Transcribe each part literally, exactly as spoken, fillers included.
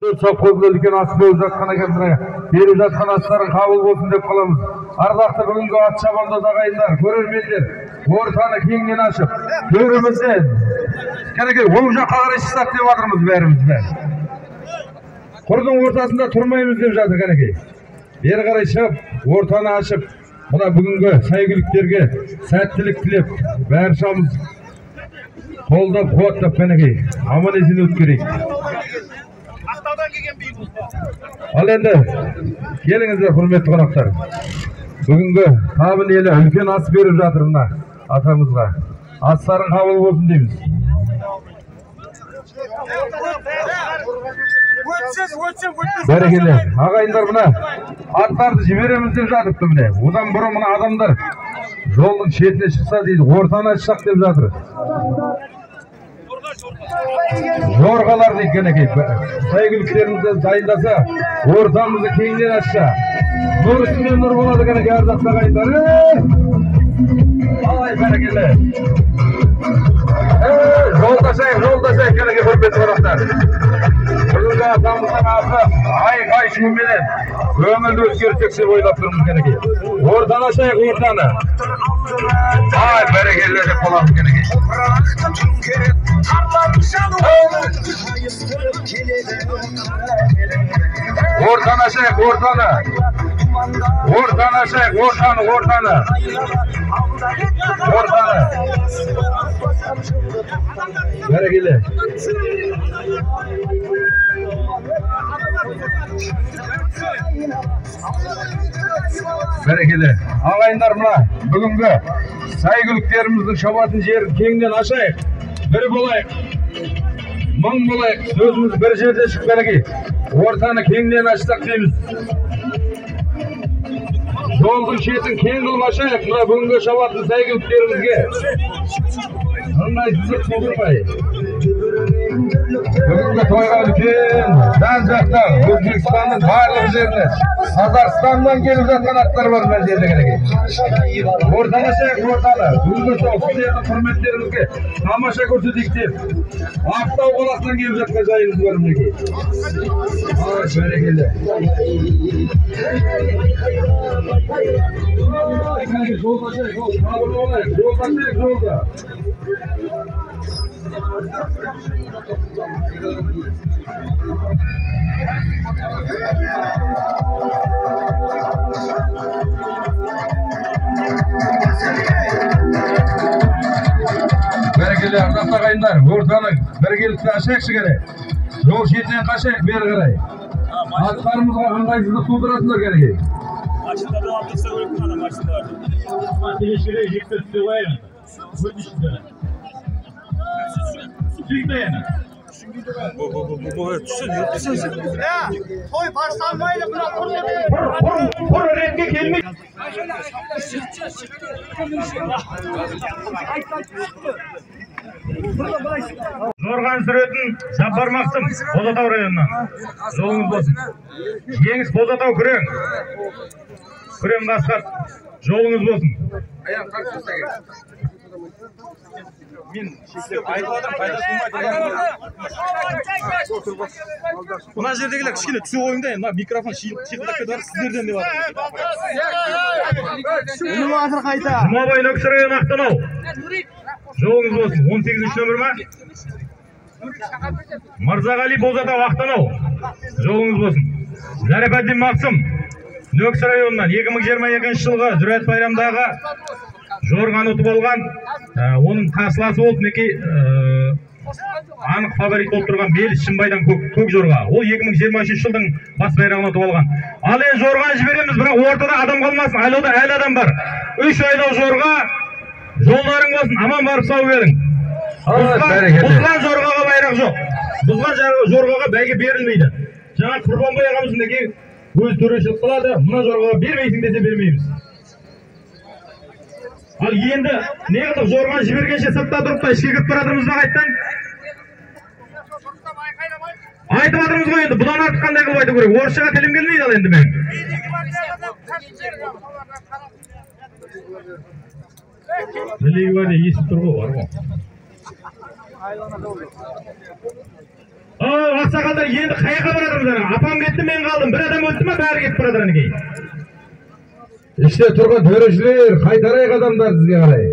Sopkozda үлкен ас болып жатқан екенсің, беріп жатқан астарың қабыл болсын деп қаламыз. Ардақты бүгінгі ат шабандоз ағайындар, көрермендер, ортаны кеңінен ашып, төрімізден кәнекей оң жаққа қарай шықсақ деп жатырмыз бәріміз бәрі. Құрдың ортасында тұрмаймыз деп жатыр кәнекей. Бері қарай шығып, ортаны ашып, мына бүгінгі сәйгүліктерге сәттілік тілеп, бәршамыз қолдап, қуаттап кәнекей, аман есен өткерейік. Ал енді келіңіздер құрметті қонақтар. Бүгінгі Табын елі үлкен ас беріп жатыр мына атамызға. Астарың қабыл болсын дейміз. Бәрекелді. Ағайындар мына аттарды жібереміз деп жатыпты міне. Одан бұрын мына адамдар жолдың шетіне шықса дейді, ортаны ашсақ деп жатыр. Жорғалар дейді кәнекей. Сәйгүліктерімізді дайындаса, ортамызды кеңден ашса. Нұр үстіне нұр болады кәнекей ардақты ағайындар. Алай бәрекелді. Жолдасайық, жолдасайық кәнекей құрметті қонақтар. Бүгінгі атамыздың аты ай-қай шуменен өмірді өзгертсек деп ойлап тұрмыз кәнекей. Ортаны ашайық, ортаны. Ай бәрекелді деп қаламыз кәнекей. Ортаны ашайық, ортаны. Ортаны ашайық, ортаны, ортаны. Ортаны. Бәрекелді. Бәрекелді. Ағайындар мына бүгінгі сәйгүліктеріміздің шабатын жерін кеңден ашайық. Бір болайық. Мың болайық. Сөзіміз бір жерде шық кәнекей. Ортаны кеңден ашсақ дейміз. Жолдың шетін кең қылмашайық. Мына бүгінгі шабатын сәйгүліктерімізге. Қандай сызық болдырмай. Бүгінгі тойға үлкен жан жақтан Өзбекстанның барлық жеріне, Қазақстаннан келіп жатқан аттар бар мына жерде кәнекей. Ортаны ашайық, ортаны. Бүгінгі сол сіздердің құрметтеріңізге тамаша көрсетейік деп. Ақтау қаласынан келіп жатқан жайымыз бар мінекей. Ай, бәрекелді. Жолда ашайық, жол, сабыр болайық. Жолда ашайық, жолда. Бәрекелді ардақты ағайындар, ортаны біргелікті ашайықшы керек. Жол шетінен қашайық бері қарай. Аттарымызға ыңғайсыздық тудырасыңдар кәнекей. Машинада алып тұрса өліп қана машинада. Телешкере жекті түсте қойайын. Көрдішіңдер. Sürekli yani. Bu bu bu bu tutsun yok tutsun. Ya, toy başlanmayla bırak orada. Por renkli kelime. Zorgan sürетін Жапармақтың Бозатау районынан. Жолыңыз болсын. Жеңіс Бозатау күрең. Күрең Қасқат. Жолыңыз болсын. Аяқ қарсы Мен шектеп айтып отырмын, пайдасы болмайды. Мына жердегілер кішкене түсу қойыңда, мына микрофон шиқылдап кетіп сіздерден деп жатыр. Жұмабай қайта. Жұмабай Нөксі районы Ақтанау. Жолыңыз болсын. он сегізінші нөмір ма? Мырзағали Бозатау Ақтанау. Жолыңыз болсын. Зарипаддин Мақсым Нөксі районынан екі мың жиырма екінші жылғы Дүрәт байрамдағы жорғаны ұтып алған, оның қарсыласы болып мінекей анық фаворит болып тұрған Беліс Шымбайдан көк жорға. Ол екі мың жиырма үшінші жылдың бас байрағын ұтып алған. Ал енді жорғаны жібереміз, бірақ ортада адам қалмасын. Айлауда әлі адам бар. Үш айлау жорға, жолдарың болсын, аман барып сау келің. Бұзған жорғаға байрақ жоқ. Бұзған жорғаға бәйге берілмейді. Жаңа Құрбанбай ағамыз мінекей өз төрешілік қылады, мына жорғаға бермейсің десе бермейміз. Ал енді неғылып жорған жібергенше сыртта тұрып та ішке кіріп баратырмыз ба қайттан? Айтып жатырмыз ғой енді, бұдан артық қандай қылып айту керек? Орысшаға тілім келмейді ал енді мен. Білейгі бар естіп тұр ғой, бар ғой. Aa, ақсақалдар енді қаяққа барадыңыздар? Апам кетті, мен қалдым. Bir адам өлді ме, бәрі кетіп барадыр неге? İşte тұрған төрешілер, қайтарайық адамдар сізге қарай.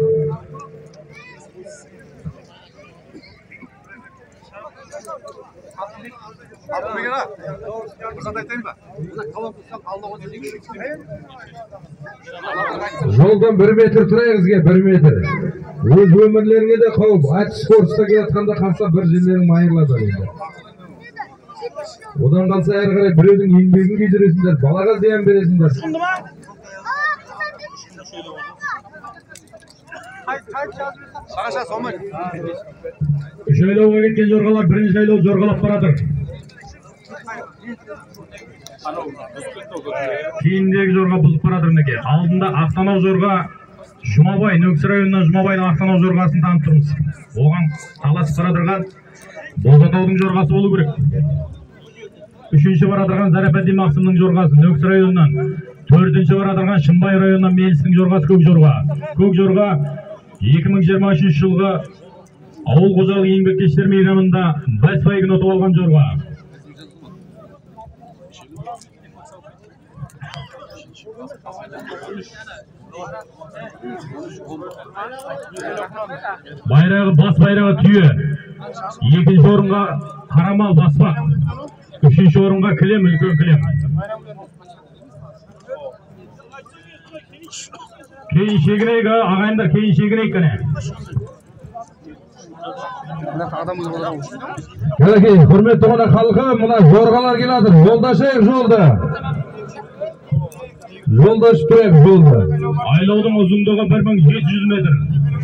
Жолдан bir метр тұрайық сізге, bir метр. Өз өмірлеріңе де қауіп. Ат спортта келатқанда қалса бір жерлерің майырлады енді. Одан қалса әрі қарай біреудің еңбегін күйдіресіңдер, балаға зиян бересіңдер. Үш айлауға кеткен жорғалар бірінші айлау жорғалап барадыр. Кейіндегі жорға бұзып барадыр неге. Алдында Ақтанау жорға Жұмабай, Нөксі районынан Жұмабайдың Ақтанау жорғасын танып тұрмыз. Оған таласып барадырған Бозатаудың жорғасы болу керек. Үшінші барадырған Зарапәддин Мақсымның жорғасы Нөксі районынан. Төртінші барадырған Шымбай районынан Мелістің жорғасы Көк жорға. Көк жорға екі мың жиырма үшінші жылғы ауыл қожалық еңбеккерлер мейрамында бас бәйгін ұтып алған жорға. Байрағы бас байрағы түйе. Екінші орынға Қарамал баспақ. Үшінші орынға Кілем, үлкен Кілем. Кейін шегірейік, ағайындар, кейін шегірейік кәне. Кәлекей, құрметті қонақ халқы, мына жорғалар келатыр. Жолдашайық жолды. Жолдаш тұрайық жолды. Айлаудың ұзындығы бір мың жеті жүз метр.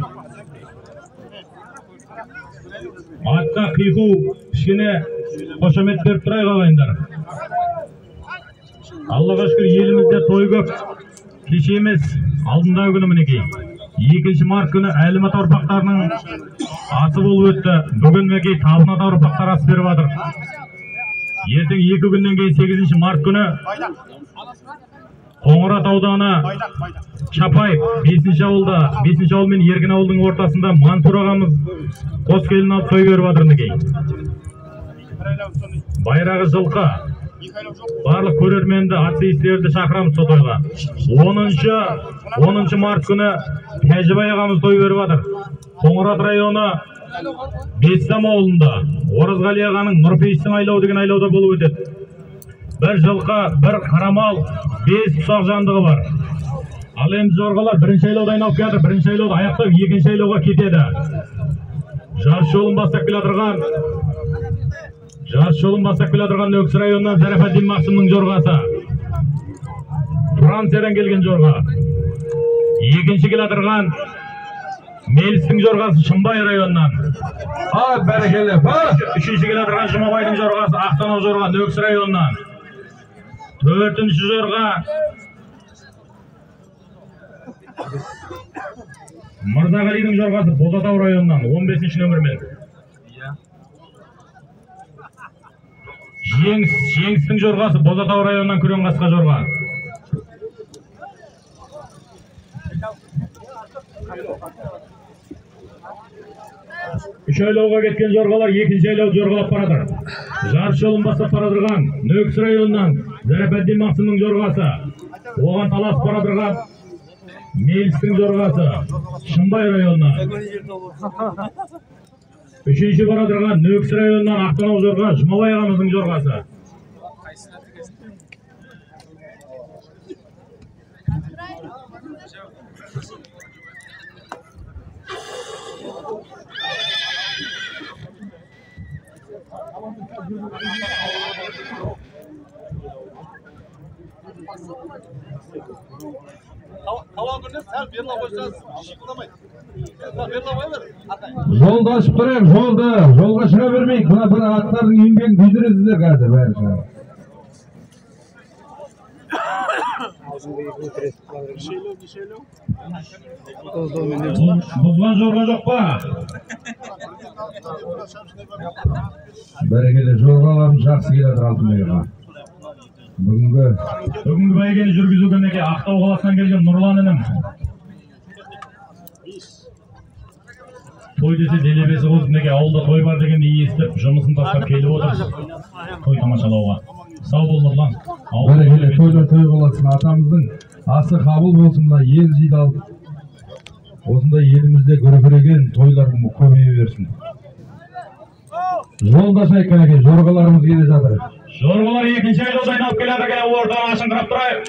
Атқа қиқу кішкене қошамет беріп тұрайық ағайындар. Аллаға шүкір, елімізде той көп. Кеше емес, алдындағы күні мінекей. Екінші март күні Әлімат ұрпақтарының асы болып өтті. Бүгін мінекей Табынат ұрпақтар ас беріп жатыр. Ертең екі күннен кейін сегізінші март күні Қоңырат ауданы Чапаев бесінші ауылда, бесінші ауыл мен Еркін ауылдың ортасында Мансур ағамыз қос келін алып той беріп жатыр мінекей. Байрағы жылқы. Барлық көрерменді, артистерді шақырамыз сол тойға. оныншы март күні Тәжібай ағамыз той беріп жатыр. Қоңырат районы Бестам ауылында Оразғали ағаның Нұрпейістің айлау деген айлауда болып өтеді. Бір жылқы, бір қарамал, бес ұсақ жандығы бар. Ал енді жорғалар бірінші айлауда айналып келеді, бірінші айлауда аяқтап, екінші айлауға кетеді. Жарыс жолын бастап келатырған Жарыс жолын бастап келатырған Нөксі районынан Зарапәддин Мақсымның жорғасы. Франциядан келген жорға. Екінші келатырған Мелістің жорғасы Шымбай районынан. Ат бәрекелді, бар. Үшінші келатырған Жұмабайдың жорғасы Ақтанау жорға Нөксі районынан. Төртінші жорға Мырзағалидың жорғасы Бозатау районынан он бесінші нөмірмен. Жеңістің жорғасы Бозатау районынан Күрен қасқа жорға. Үш айлауға кеткен жорғалар екінші айлау жорғалап барадыр. Жарыс жолын бастап барадырған Нөксі районынан Зарапәддин Мақсымның жорғасы. Оған талас барадырған Мелістің жорғасы Шымбай районынан. Үшінші барадырған Нөксі районынан Ақтанау жорға Жұмабай ағамыздың жорғасы. Жолда ашып тұрайық, жолды. Жолға шыға бермейік. Мына бір аттардың еңбегін күйдіресіздер қазір бәрі шыға. Бұзған жорға жоқ па? Бәрекелді, жорғаларым жақсы келеді Алтынбайға. Бүгінгі Бүгінгі бәйгені жүргізуге неге Ақтау қаласынан келген Нұрлан інім. той десе делебесі қозынеге ауылда той бар дегенді естіп жұмысын тастап келіп отырсыз той тамашалауға. Сау бол Нұрлан. Бәрекелді, тойлар той боласын. Атамыздың асы қабыл болсын, мына ел жидалып. Осындай елімізде көркіреген тойлар көбейе берсін. Жолдаш айқан екен, жорғаларымыз келе жатыр. Жорғалар екінші айжолда айналып келеді екен, ортаны ашыңқырап тұрайық.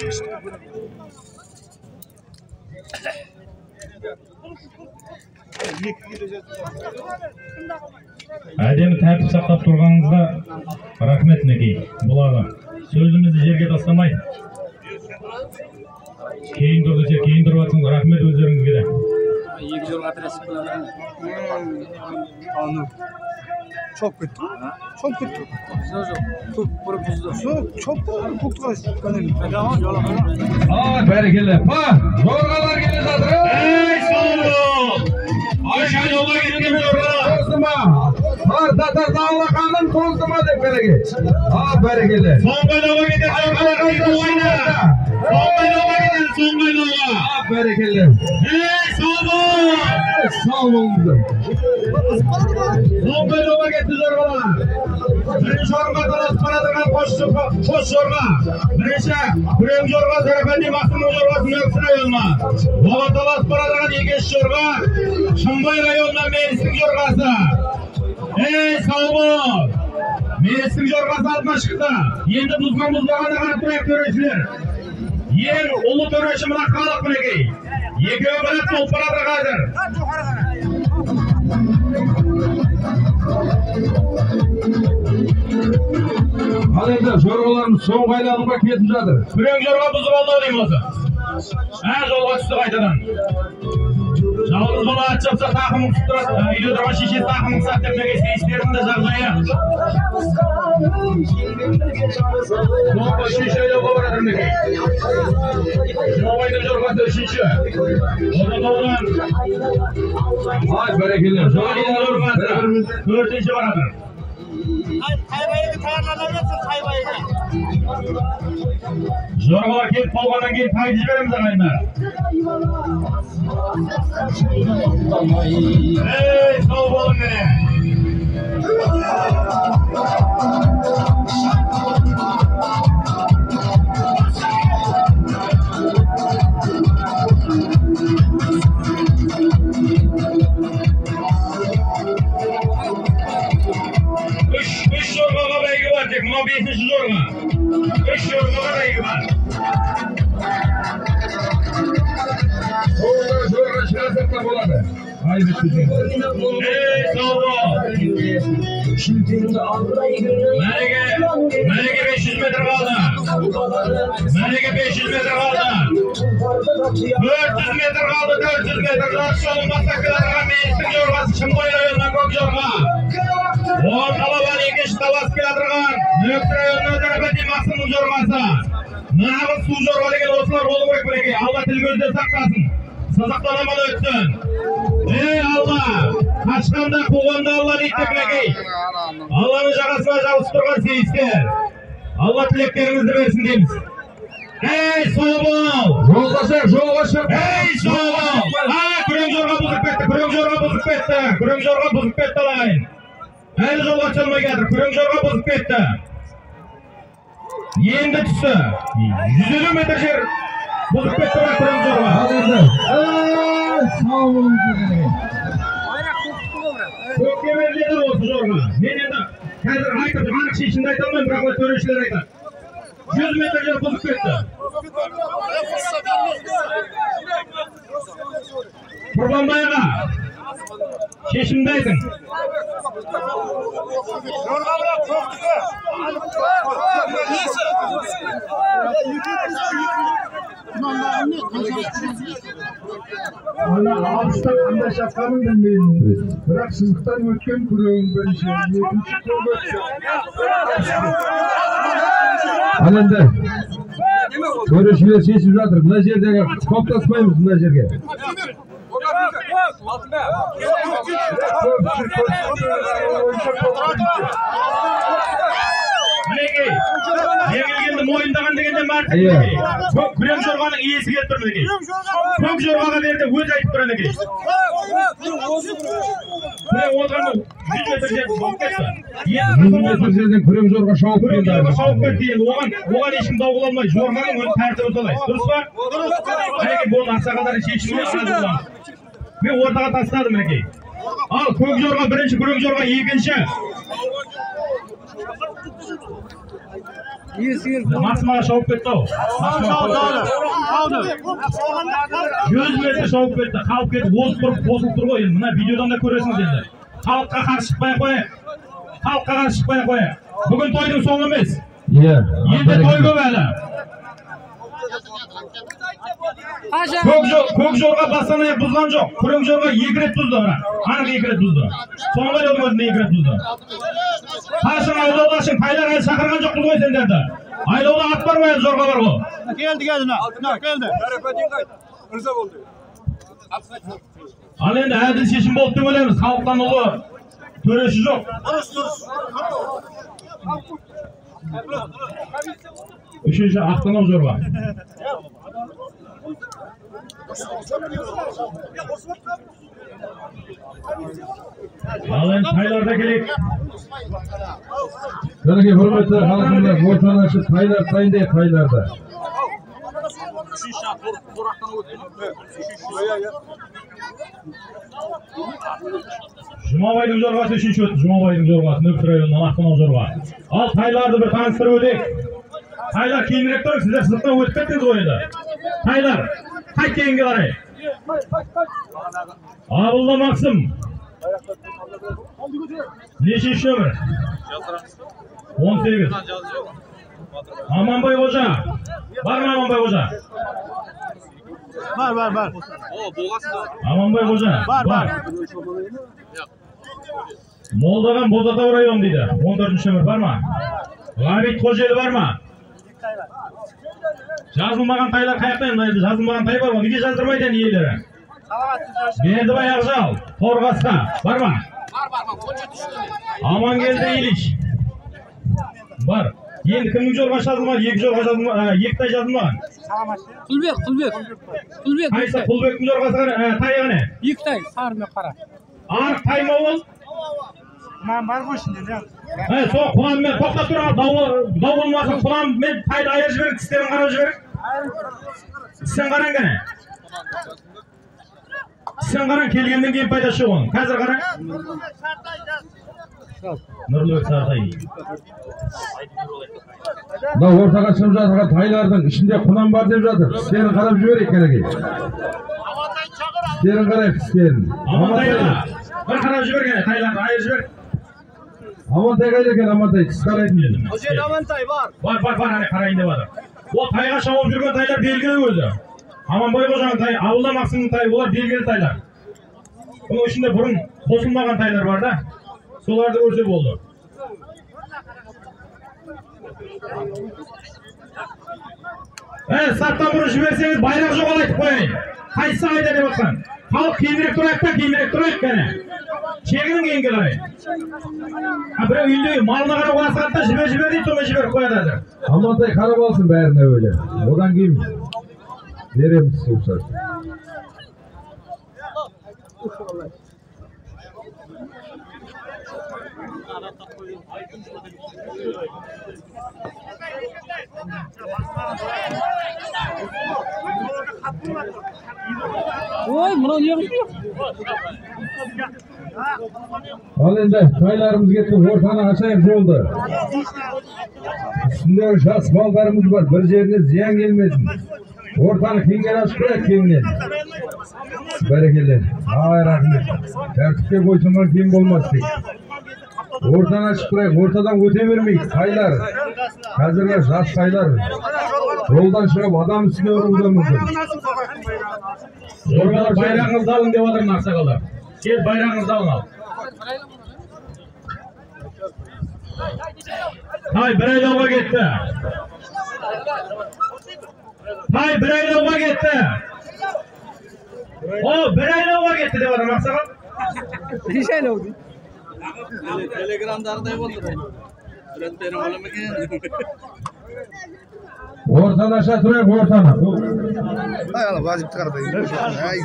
Әдемі тәртіп сақтап тұрғаныңызға рахмет мінекей. Бұлағы сөзімізді жерге тастамай. Кейін тұр десе, кейін тұрып атсыңыз, рахмет өздеріңізге де. Екі жолға тіресіп қалады. Çok kötü. Çok kötü. Çok profesör. Çok çok Aa, bereketli. Pa, zorgalar gele жатыр. Ey sağ ol. Ayşe yola gittim zorgalar. Tozduma. Har tatar dağlaqanın tozduma deb bereket. Aa, bereketli. Soңға yola gittim zorgalar oyna. Soңға yola gittim soңға yola. Aa, bereketli. Ey sağ ol. Sağ olun. Soңға yola gittim zorgalar. Birinci orga talas paradırgan koş jorga. Birinci Күрең jorga Зарапәди Мақсымның jorgaсын Өксі районына. Оға талас paradırgan екеш jorga Шымбай районына Мерістің jorgасы. Ей сау бол. Мерістің jorgасы алдына шықты. Енді бұзған бұзбағаны қарап тұрайық төрешілер. Ең ұлы төреші мына халық мінекей. Екеуі біріп болып барады қазір. Ал енді жорғаларымыз соңғы айналымға кетіп жатыр. Күрең jorga бұзып алды деймін осы. Ә жолға түсті қайтадан. Жалғыз бала ат шапса тақымын тұттырады. Үйде тұрған шешесі тақымын сат деп неге сейістердің де жағдайы. Соңғы үшінші айдауға барады мінекей. Жоғайдың jorgасы үшінші. Одан оған. Ай, бәрекелді. Жоғайдың jorgасы төртінші барады. Jorgalar kelip qolgandan keyin taydi beramiz ағайындар. Ey, sağ olun mene. Üç jorgaga bәйгі бар тек, мынау бесінші jorga. Üç jorgaga bәйгі бар. Жорға жорға шығарсақта болады. Ай, бітті. Ей, сау бол. Мәреге, мәреге beş yüz метр қалды. Мәреге beş yüz метр қалды. dört yüz метр қалды, dört yüz метр. Жарыс жолын бастап келатырған Мерістің jorgасы Шымбай районынан көк jorga. Оған талабан екеш талас келатырған Өксі районынан Зарапәди Мақсымның jorgасы. Нағыз су jorga деген осылар болу керек мінекей. Алла тіл көзден сақтасын. Сазақтан аман өтсін. Ей Алла, қашқанда қуғанда Алла дейді мінекей. Алланың жағасына жабысып тұрған сейістер. Алла тілектеріңізді берсін дейміз. Ей сау бол. Жолға шық, жолға шық. Ей сау бол. А, күрең jorga бұзып кетті, күрең jorga бұзып кетті. Күрең jorga бұзып кетті ағайын. Әлі жолға чалмай жатыр, күрең jorga бұзып кетті. Енді түсті. жүз елу метр жер бұзып кетті бар күрең jorga. Ал енді. Ей, сау болыңыздар. Көкке беріледі осы jorga. Мен енді қазір айтып, анық шешімді айта алмаймын, бірақ төрешілер айтады. жүз метр жер бұзып кетті. Құрбанбай аға, шешімді айтың. Ана алыста қандай шапқанын білмеймін. Бірақ сызықтан өткен күрең бірінші, екінші Ал енді төрешілер шешіп жатыр. Мына жердегі қоптаспаймыз мына жерге. Мінекей, мінекей. Жеңілгенді мойындаған дегенде мәртіп мінекей. Күрем жорғаның иесі келіп тұр мінекей. Көк жорғаға берді өз айтып тұр мінекей. Күрем отырғанда жүз метр жерді болып кетті. жүз метр жерден күрем жорға шауып Күрем келді. жорға шауып кетті енді. Оған оған ешкім дау қыла алмайды. Жорғаның өз тәртібі солай. Дұрыс па? Мінекей болды ақсақалдардың шешіміне разы боламыз. Мен ортаға тастадым мінекей. Ал көк жорға бірінші, күрем жорға екінші. Максимаға шауып кетті ау. жүз метр шауып кетті. Қалып кетіп, озып тұрып, қосылып тұр ғой. Мына видеодан да көресіңіз енді. Халыққа қарсы шықпай қояйық. Халыққа қарсы шықпай қояйық. Бүгін тойдың соңы емес. Енді той көп әлі. Көк жорға бастан аяқ бұзған жоқ. Күрем жорға екі рет бұзды бірақ. Анық екі рет бұзды. Соңғы рет өзінде екі рет бұзды. Қашың айлаудашың, тайлар әлі шақырған жоқпыз ғой сендерді. Айлауда ат бар ма әлі жорға бар ғой? Келді, келді, келді. Ырза болды. Ал енді әділ шешім болды деп ойлаймыз. Халықтан ұлы төреші жоқ. Үшінші Ақтанау жорға. Ал енді тайларда келейік. Мінекей құрметті халқымдар, ортаны ашып тайлар дайындайық тайларда. Жұмабайдың жорғасы үшінші өтті. Жұмабайдың жорғасы Нөксі районынан Ақтанау жорға. Ал тайларды бір таныстырып өтейік. Тайлар кейінірек тұрып, сіздер сырттан өтіп кеттіңіз ғой енді. Тайлар, қайт кейінге қарай. Абылда Максым. Нешінші өмір? он сегіз. Аманбай Қожа. Бар ма Аманбай Қожа? Бар, бар, бар. Аманбай Қожа. Бар, бар. Молдаған Бозатау район дейді. он төртінші өмір бар ма? Ғабит Қожелі бар ма? Жазылмаған тайлар қаяқтан? Жазылмаған тай бар ма? Неге жаздырмайды енді иелері? Бердібай Ақжал, Торғасқа, бар ма? Амангелді Ильич. Бар. Енді кімнің жорға жазылмаған? Екі жорға жазылмаған, екі тай жазылмаған. Құлбек, Құлбек. Құлбек. Қайсы Құлбектің жорғасы тай ғане? Екі тай, сары мен қара. Арық тай ма ол? Мен бар ғой ішінде, не? Сол құланмен тоқтап тұрған дау болмасын, құланмен тайды айыр жіберіп, тістерін қарап жіберіп. Тістен қараң ғане? Тістен қараң, келгеннен кейін пайда шығуын. Қазір қараң. Нұрлыбек Сартай. Мына ортаға шығып жатырған тайлардың ішінде құнан бар деп жатыр. Тістерін қарап жіберейік кәнекей. Тістерін қарайық, тістерін. Амантайға. Бір қарап жібергені, тайларды айыр жібер. Амантай қайда екен, Амантай, тіс қарайтын еді. Ол жерде Амантай бар. Бар, бар, бар, қарайын деп жатыр. Ол тайға шауып жүрген тайлар белгілі өзі. Аманбай Қожаның тай, Абылда Максымның тай, олар белгілі тайлар. Оның ішінде бұрын қосылмаған тайлар бар да. Соларды көрсе болды. Ә, сарттан бұрын жіберсеңіз байрақ жоғал айтып қойайын. Қайсысы қайда деп отқан? Халық кейінірек тұрайық та, кейінірек тұрайық кәне. Шегінің кейінге қарай. Біреу үйінде малына қарап асығатта жібер-жібер дейді, сонымен жіберіп қояды әзір. Амантай қарап алсын бәрін әуелі. Одан кейін береміз сұлсыз. Ой, мынау не қылып? Ал енді тайларымыз кетті, ортаны ашайық жолды. Үстіндегі жас балдарымыз бар, бір жеріне зиян келмесін. Ортаны кеңген ашып қояйық кеңінен. Бәрекелді. Ай, рахмет. Тәртіпке бойсынған кең болмас дейік. Ортаны ашып қояйық, ортадан өте бермейік. Тайлар. Қазіргі жас тайлар. Жолдан шығып адам үстіне ұруы мүмкін. Жорғалар байрағыңызды алың деп отырмын ақсақалдар. Кел байрағыңызды алың ал. Тай бір айлауға кетті. Тай бір айлауға кетті. О, бір айлауға кетті деп отырмын ақсақал. Неше айлау дейді? Телеграмдардай болды. Ortadan aşağı durayım ortadan. Hay Allah vazip çıkardı. Hay.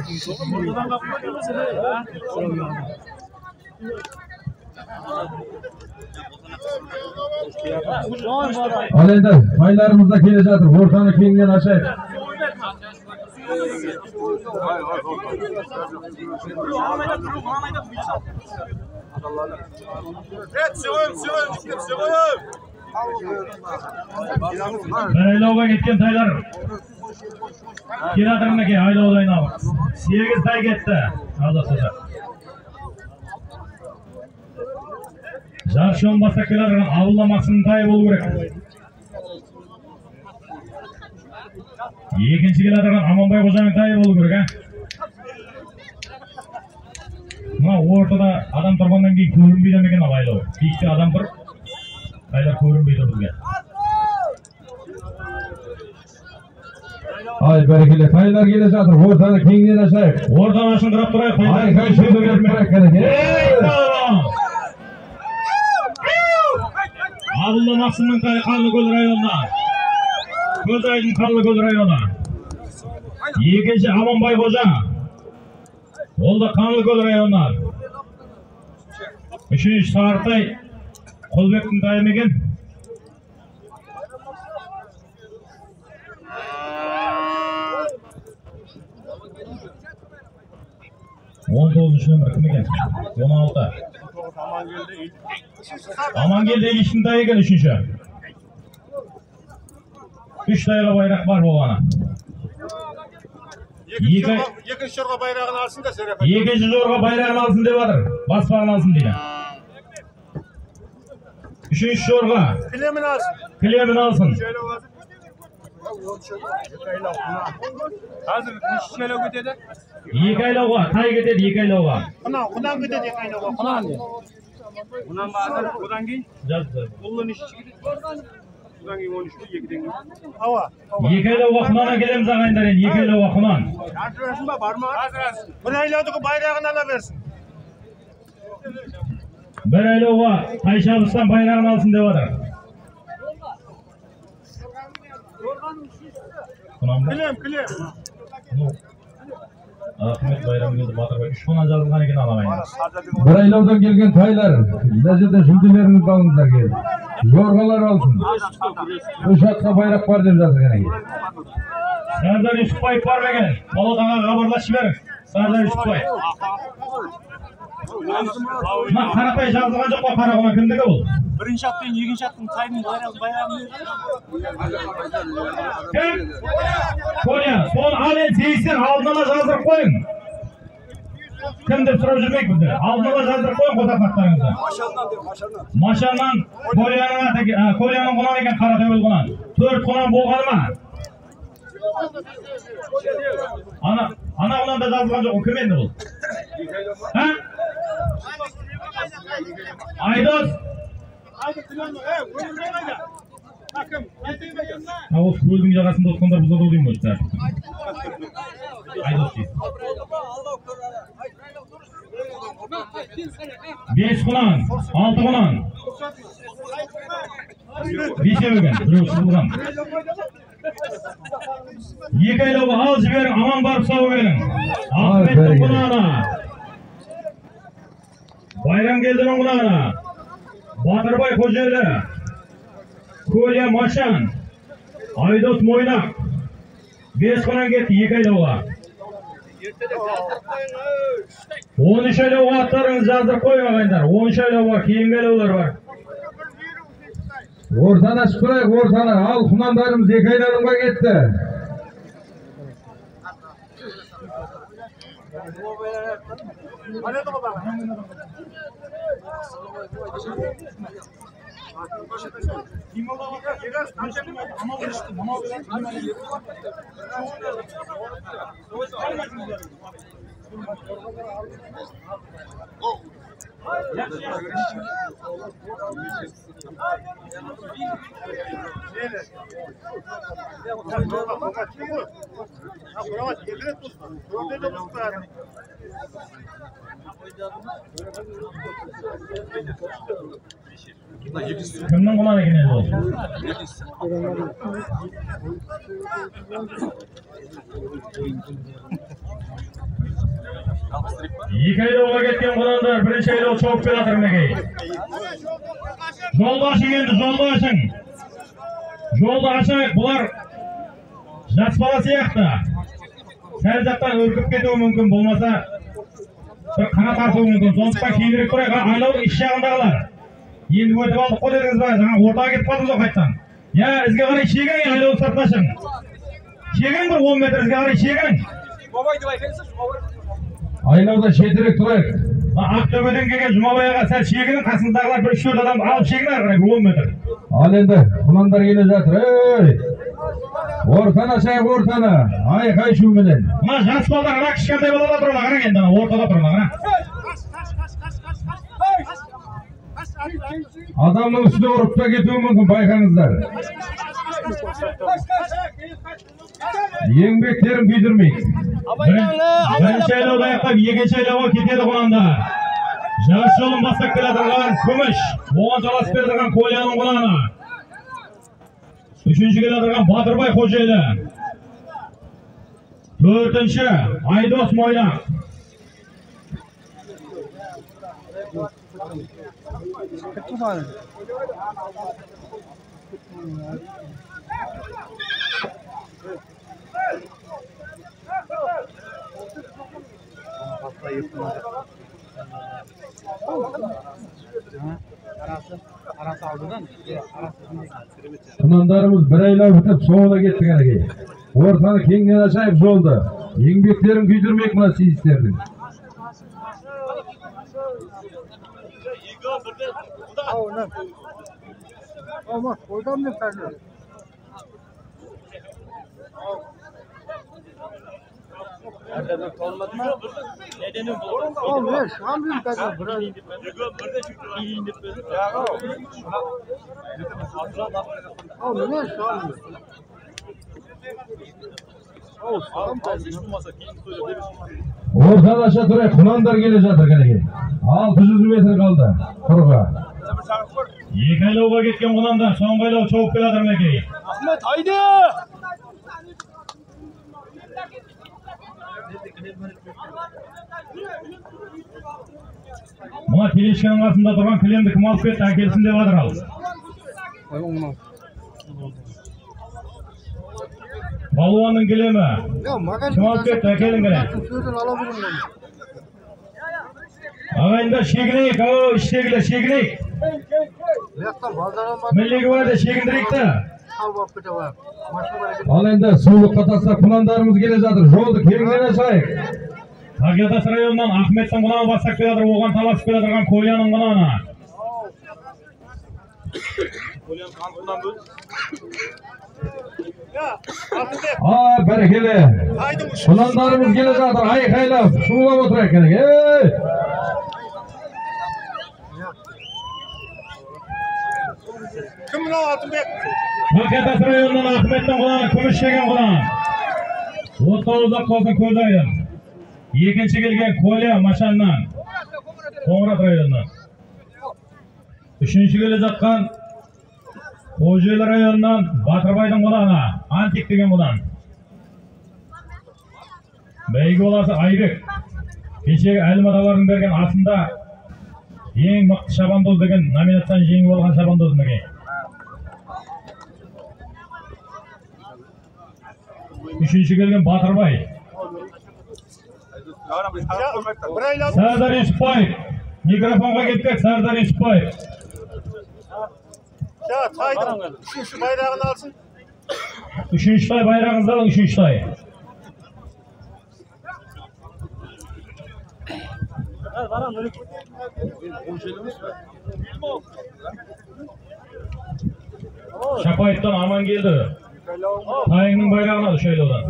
Aleyda paylarımızda gelecektir. Ortanı kendinden aşağı. Evet, seviyorum, seviyorum, seviyorum. Aylovga ketgan taylar. Keladimniki aylovdan olib. sekiz tay ketdi. Hozirda. Jarshon bosqa keladigan avlamasini tay bo'lishi kerak. Ikkinchi keladigan Amonboy xo'janing tay bo'lishi kerak. Mana o'rtada adam turgandan keyin ko'rinmaydi ekan aylov. Ikkita adam bir taylar ko'rinmaydi bizga. Ay berekeli taylar gelecektir. Ortadan kendinden aşağı. Oradan aşındırıp durayıq. Ay kay şöyle gelmek gerek. Avlamasının tay Kanlıgöl rayonuna. Ko'zaydın Kanlıgöl rayonu. Ikkinchi Amonboy xo'ja. Olda Kanlıgöl rayonuna. Üçüncü Sarıtay Qulbekning tayimi ekan. on to'qqizinchi nomer kim ekan? o'n olti. Amangeldi ilişkin tayı ekan üçüncü. Üç tayga bayrak var bolana. Ikkinchi jorga bayrağını alsın da Serap. Ikkinchi jorga bayrağını alsın deb adır. Basmağını alsın deydi. Üçüncü jorga Kilemini alsın. Kilemini alsın. Şöyle olsun. Hazır şöyle ötede. Екі айлауға, тай кетеді екі айлауға. Құнан, құнан кетеді екі айлауға. Құнан де. Құнан базар, одан кейін Жаз, жаз. ұлын іші кетеді. Одан кейін он үште екіден кейін. Ава. Екі айлауға құнана келеміз ағайындар енді, екі айлауға құнан. Ажырасың ба, бар ма? Ажырасың. Bir айлаудығы байрағын ала берсін. Bir айлауға тай шабыстан байрағын алсын деп отыр. Құнан ба? Кілем, кілем. Ahmet Bayram geldi Batırбай. Üç kunan жазылған екен ағайындар. Bir aylovdan gelgen taylar. Lezzet'e sürdüleriniz alınızlar geldi. Yorgalar alsın. Üç atla bayrak var deb yazılgan ekan. Sardar Yusupбаев бар ма екен? Болотаға хабарласып беріңіз. Sardar Yusupбаев. Мына Қарапай жазылған жоқ па Қарағұна кімдікі бұл? Birinchi at pен ikkinchi attың tayының bayrağını bayrağını Kim? Konya. Son alen seyisler aldığına жаздырып қойын. Kim деп сұрап жүрмек бізді? Алдына жаздырып қойын қотапақтарыңызды. Maşallah de, maşallah. Машаннан Kolyaның Kolyaның құнан екен Қаратөбел құнан. Төрт құнан болғаны ма? Ана ана құнанда жазылған жоқ. Кім енді бұл? Ха? Айдос. Осы көлдің жағасында отқандар бұзады ғой деймін өзі. Айдос дейсіз. Бес құнан, алты құнан. Бесеу екен, біреу сызылған. Екі айлауға ал жіберің, аман барып сау берің. Ахметтің құнаны. Bayram Geldi'nin құнаны. Батырбай Қожелі. Kolya Maşan. Aydos Moynak. Бес құнан кетті екі айлауға. он үш айлауға аттарыңыз жаздырып қойың ағайындар. он үш айлауға кейінгі айлаулар бар. Ortana açıp bırak ortana. Al kunanlarımız iki aylarımga gitti. Kimning quloni ekan endi bu? İki aylovga ketgan qulonlar birinchi aylov chopib keladir nega? Yo'lda oching endi, yo'lda oching. Yo'lda oching, bular jats bola siyoqda. Sal jaqdan o'rkib ketuvi mumkin, bo'lmasa bir qanot tortuvi mumkin. So'ndan keyinroq turayga aylov ishchag'indagilar. Endi o'tib oldik qo'ydingiz ba, sana o'rtaga ketib qoldingiz qaytdan. Ya, izga qaray cheging, aylov sartlashing. Cheging bir o'n metr izga qaray cheging. Bobay deb aytasiz, bobay. Aylovda chetirib turaylik. Aqto'bedan kelgan Jumaboyga sal chegining, qasindagilar bir uch to'rt odam olib cheginglar, qarang o'n metr. Al endi qulonlar kelib жатыр. Ey! O'rtana shay o'rtana. Ay, qay shu bilan. Mana jats bolalar ana kichkintoy bolalar turiblar, qarang endi, o'rtada turiblar, qarang. Adamning ustida urib ta ketuvi mumkin, bayqangizlar. Yengbeklerim kuydirmaydi. Birinchi aylovda ayaqlab, ikkinchi aylovga ketadi qulonda. Jalash yo'lin bosib keladigan kumush, o'g'on jalasi beradigan qo'yaning quloni. Uchinchi keladigan Botirbay xo'jayli. To'rtinchi Aydos Mo'ylaq. Qulonlarimiz bir aylov bitib so'g'da ketdi kerak. O'rtani kengdan ochayib yo'lda. Yengbeklerim kuydirmaylik mana sizlarning. Ama koydum ne kadar? Nereden olmadı mı? Nedeni bu. Oğlum ya şu an bir kadar bırak. Oğlum ya şu an. O'rtada aşağı turib qulonlar kelib жатыр kerak. olti yuz metr qoldi. Qurg'a. Ikki aylovga ketgan qulondan so'nggi aylov chopib keladir nega? Ahmet haydi. Mana kelishganning orasida turgan klemni kim olib ketdi, kelsin deb adir al. Balvonning klemi. Kim olib ketdi, kelinglar. Sözün alabilirim ben. Ag'ayinda shegnik, o ishdagilar shegnik. Milliy gvardiya shegindirikda. Al endi suvliqqa tashlab qulonlarimiz kelib жатыр. Yo'lda kengdan ochaylik. Tagiyatas rayonidan Ahmetning quloni bosib keladir, o'g'on talashib keladigan qo'yaning quloni. Qo'yan qanqundan bo'l. Ha, barakalla. Qulonlarimiz kelib жатыр. Ay, haylab, shuvlab o'tirar kerak. Ey! Kim lan Altınbek? Tagiyatas rayonidan Ahmetning quloni kumush degan qulon. O'rta uzoq qolsin ko'rdaydi. Ikkinchi kelgan qo'ya mashandan. Qo'ng'irot rayonidan. Uchinchi kelib жатқан Xo'jayli rayonidan Botirbayning quloni, Antik degan qulon. Beygi bolasi Aybek. Kechagi Almadalarning bergan aslida eng maqti shabandoz degan nominatsiyadan yengib olgan shabandoz nega? Uchinchi kelgan Botirbay. Sardar Yusupboyev. Mikrofonga ketdik, Sardar Yusupboyev. Ya Taydım. Şu bayrağını alsın. Üçüncü tay bayrağınızı alın, üçüncü tay. Şapayet'ten aman geldi. Tayının bayrağını al şöyle olan.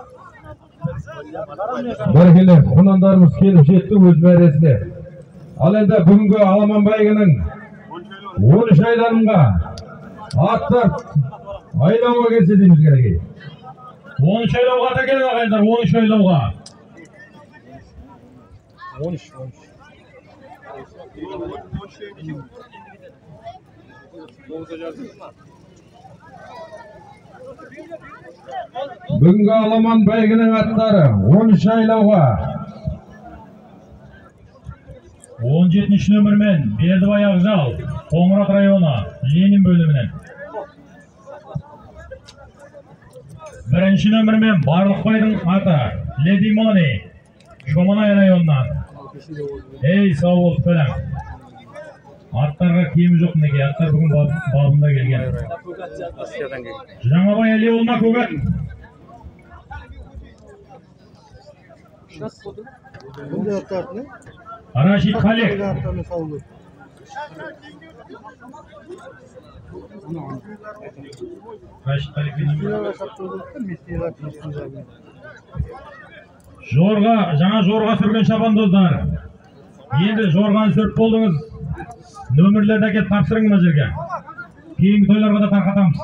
Barakalla, qulonlarimiz kelib jetdi o'z bayresine. Al endi bugungi Alaman baygining он үш айданымға аттар айлауға келсе дейміз керек. он үш айлауға да келin ағайындар, он үш айлауға. он үш, он үш. Бүгінгі Аламан бәйгінің аттары он үш айлауға. он жетінші нөмірмен Бердібай Ақжал, Қоңырат районы, Ленин бөлімінен. Бірінші нөмірмен Барлықбайдың аты, Леди Мони, Шоманай районынан. Ей, сау болып төлем. Аттарға киімі жоқ неге, аттар бүгін бабында келген. Жаңабай Әлиұлына көгет. Рашид Халек. Рашид Халек. Жорға, жаңа жорға сүрген шабандоздар. Енді жорғаны сүріп болдыңыз. Нөмірлерді әкет тапсырың мына жерге. Кейінгі тойларға да тарқатамыз.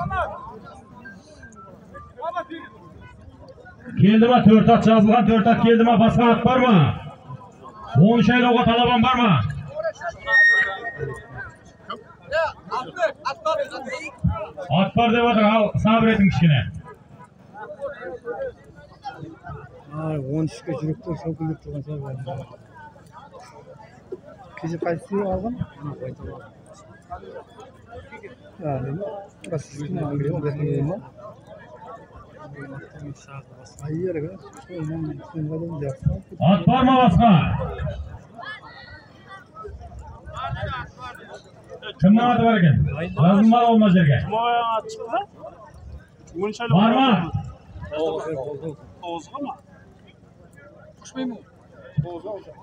Келді ма? Төрт ат жазылған, төрт ат келді ма? Басқа ат бар ма? он үш айлауға талабан бар ма? Ат бар деп отыр, ал сабыр етің кішкене. он үшке жүректен сәукілдеп тұрған сәукілдеп. Кеше қайсысы алған? Ат бар ма басқа? Кімнің аты бар екен? Жазым бар олма жерге. Бар ма? Тоғызға ма? Құшмаймын. Тоғызға олжа.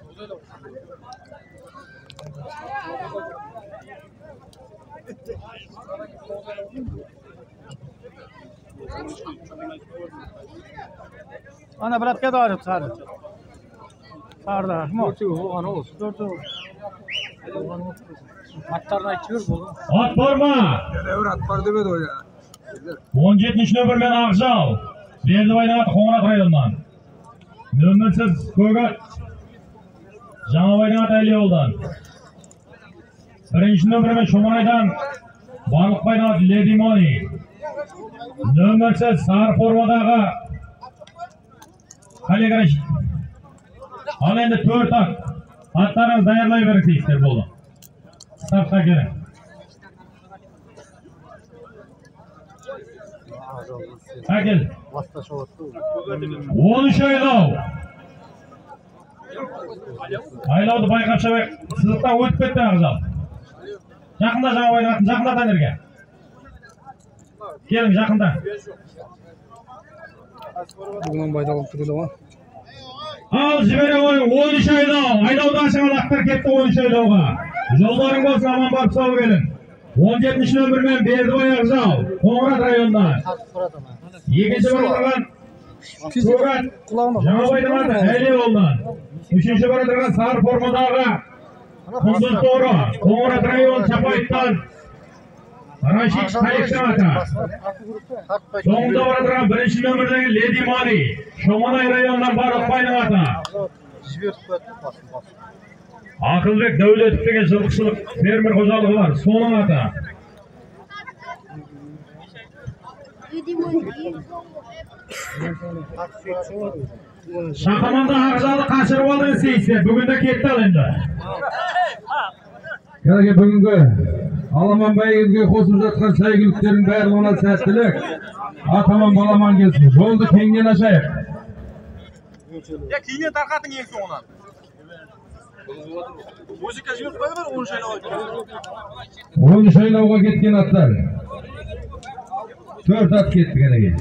Ana bırak ya da arıp sarı. Sarı mı? Dörtü oğlan olsun. Dörtü olsun. Atlarına içiyor bu. At var mı? At var demedi o ya. on жетінші nömірмен Ақжал. Бердібайдың аты Қоңырат районынан. Нөмірсіз Көгат. Жаңабайдың аты Әлиұлдан. Бірінші нөмірмен Шоманайдан Барлықбайдың аты Леди Мони. Нөмірсіз сары формадағы Халек Рашид. Ал енді төрт ат. Аттарыңыз даярлай бересіздер болды. Стартқа келin. Әкел. он үш айлау. Айлауды байқап шабай. Сызықтан өтіп кетті Ақжал. Жақында Жаңабайдың атын жақында тәнерге. Келің жақында. Бұған байдалып тұрды ма? Ал жібере ойын он үш айлау. Айлауды ашыңа лақтар кетті он үш айлауға. Жолдарың болсын аман барып сау келін. он жетінші нөмірмен Бердібай Ақжал, Қоңырат районынан. Екінші бар отырған Көгат, Жаңабайдың аты Әлиұлынан. Үшінші бар отырған сары формадағы Құндыз Торы, Қоңырат район Чапаевтан Рашид Халектің аты. Соңында бар отырған бірінші нөмірдегі Леди Мони, Шоманай районынан Барлықбайдың аты. Ақылбек Дәулетов деген жылқышылық фермер қожалығы бар, соның аты. Шақаманда Ақжалды қашырып алды сейсіздер, бүгінде кетті ал енді. Кәлге бүгінгі Аламан бәйгеге қосып жатқан сәйгүліктердің барлығына сәттілік. Атаман баламан келсін, жолды кеңден ашайық. Ya кейінен тарқатың ең соңынан. Музыка жіберіп қойды бар он үш айлауға. он үш айлауға кеткен аттар. төрт ат кетті кәлге.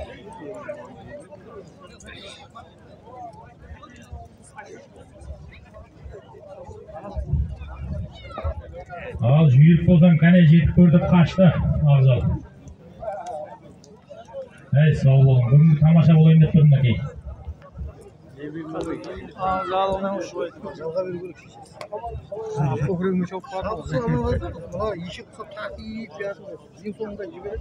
Ал жүйрік болсам кәне жетіп көрдіп қашты Ақжал. Әй, сау болың. Бүгінгі тамаша болайын деп тұрмын әкей. Ağzı almayan şu aydı. Жалға беру керек шеше. Көкірегіме шауып барды ғой. Мына ешек құсап тартиып жатыр. Ең соңында жібереді.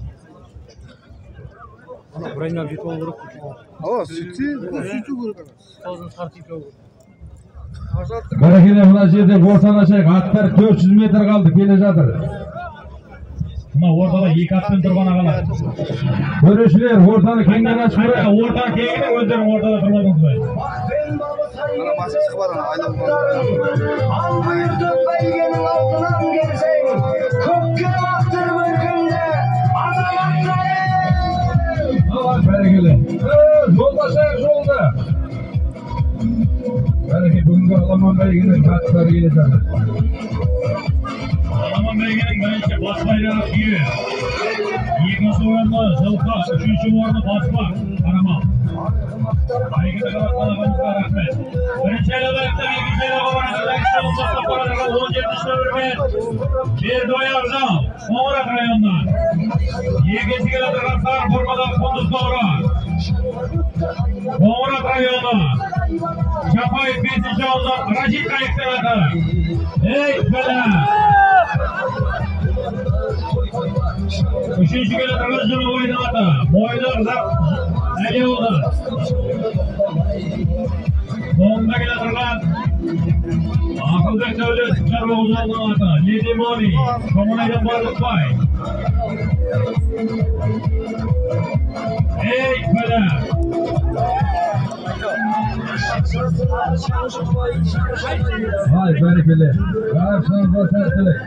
Ана бір айналып жетіп алу керек. Ала сөйтсе, сөйту керек. Сосын тартиып алу керек. Бәрекелі мына жерде ортаны ашайық. Аттар төрт жүз метр қалды, келе жатыр. Мына ортада екі атпен тұрған ағалар. Көрешілер, ортаны кеңден ашып қойып. Ортаны кеңден өздерің ортада тұрмадыңыз ба? Ана басы шығып ана айналып. Аңғыртып бәйгенің алтынан келсең, көкке бақтыр бір күнде азаматтарым. Бәрекелі. Жолда ашайық, жолда. Бәрекелі, бүгінгі аламан бәйгенің аттары келе жатыр. Аламан бәйгенің бірінші бас байрағы түйе. Екінші орны жылқы, үшінші орны баспақ, қарамал. Бәйгені қалатқан ағамызға рахмет. Бірінші айлабайықта екінші айлабайықта екінші айлабайықта парадығы он жетінші нөмірмен Бердібай Ақжал, Қоңырат районынан. Екінші келе тұрған сары формадағы Құндыз Бауыры. Қоңырат районы. Чапаев бесінші ауылдан Ражит Қаликтен аты. Ей, бәлі! Үшінші келе тұрған Жұмы Ойдың аты. Бойды ұзақ әле олды. Соңында келе тұрған Ақылбек Дәулет Шаруғызалының аты. Леди Мони, Шомынайдан Барлықбай. Ей, бәлі! Vay bәрекелі. Қаршыңызға сәттілік.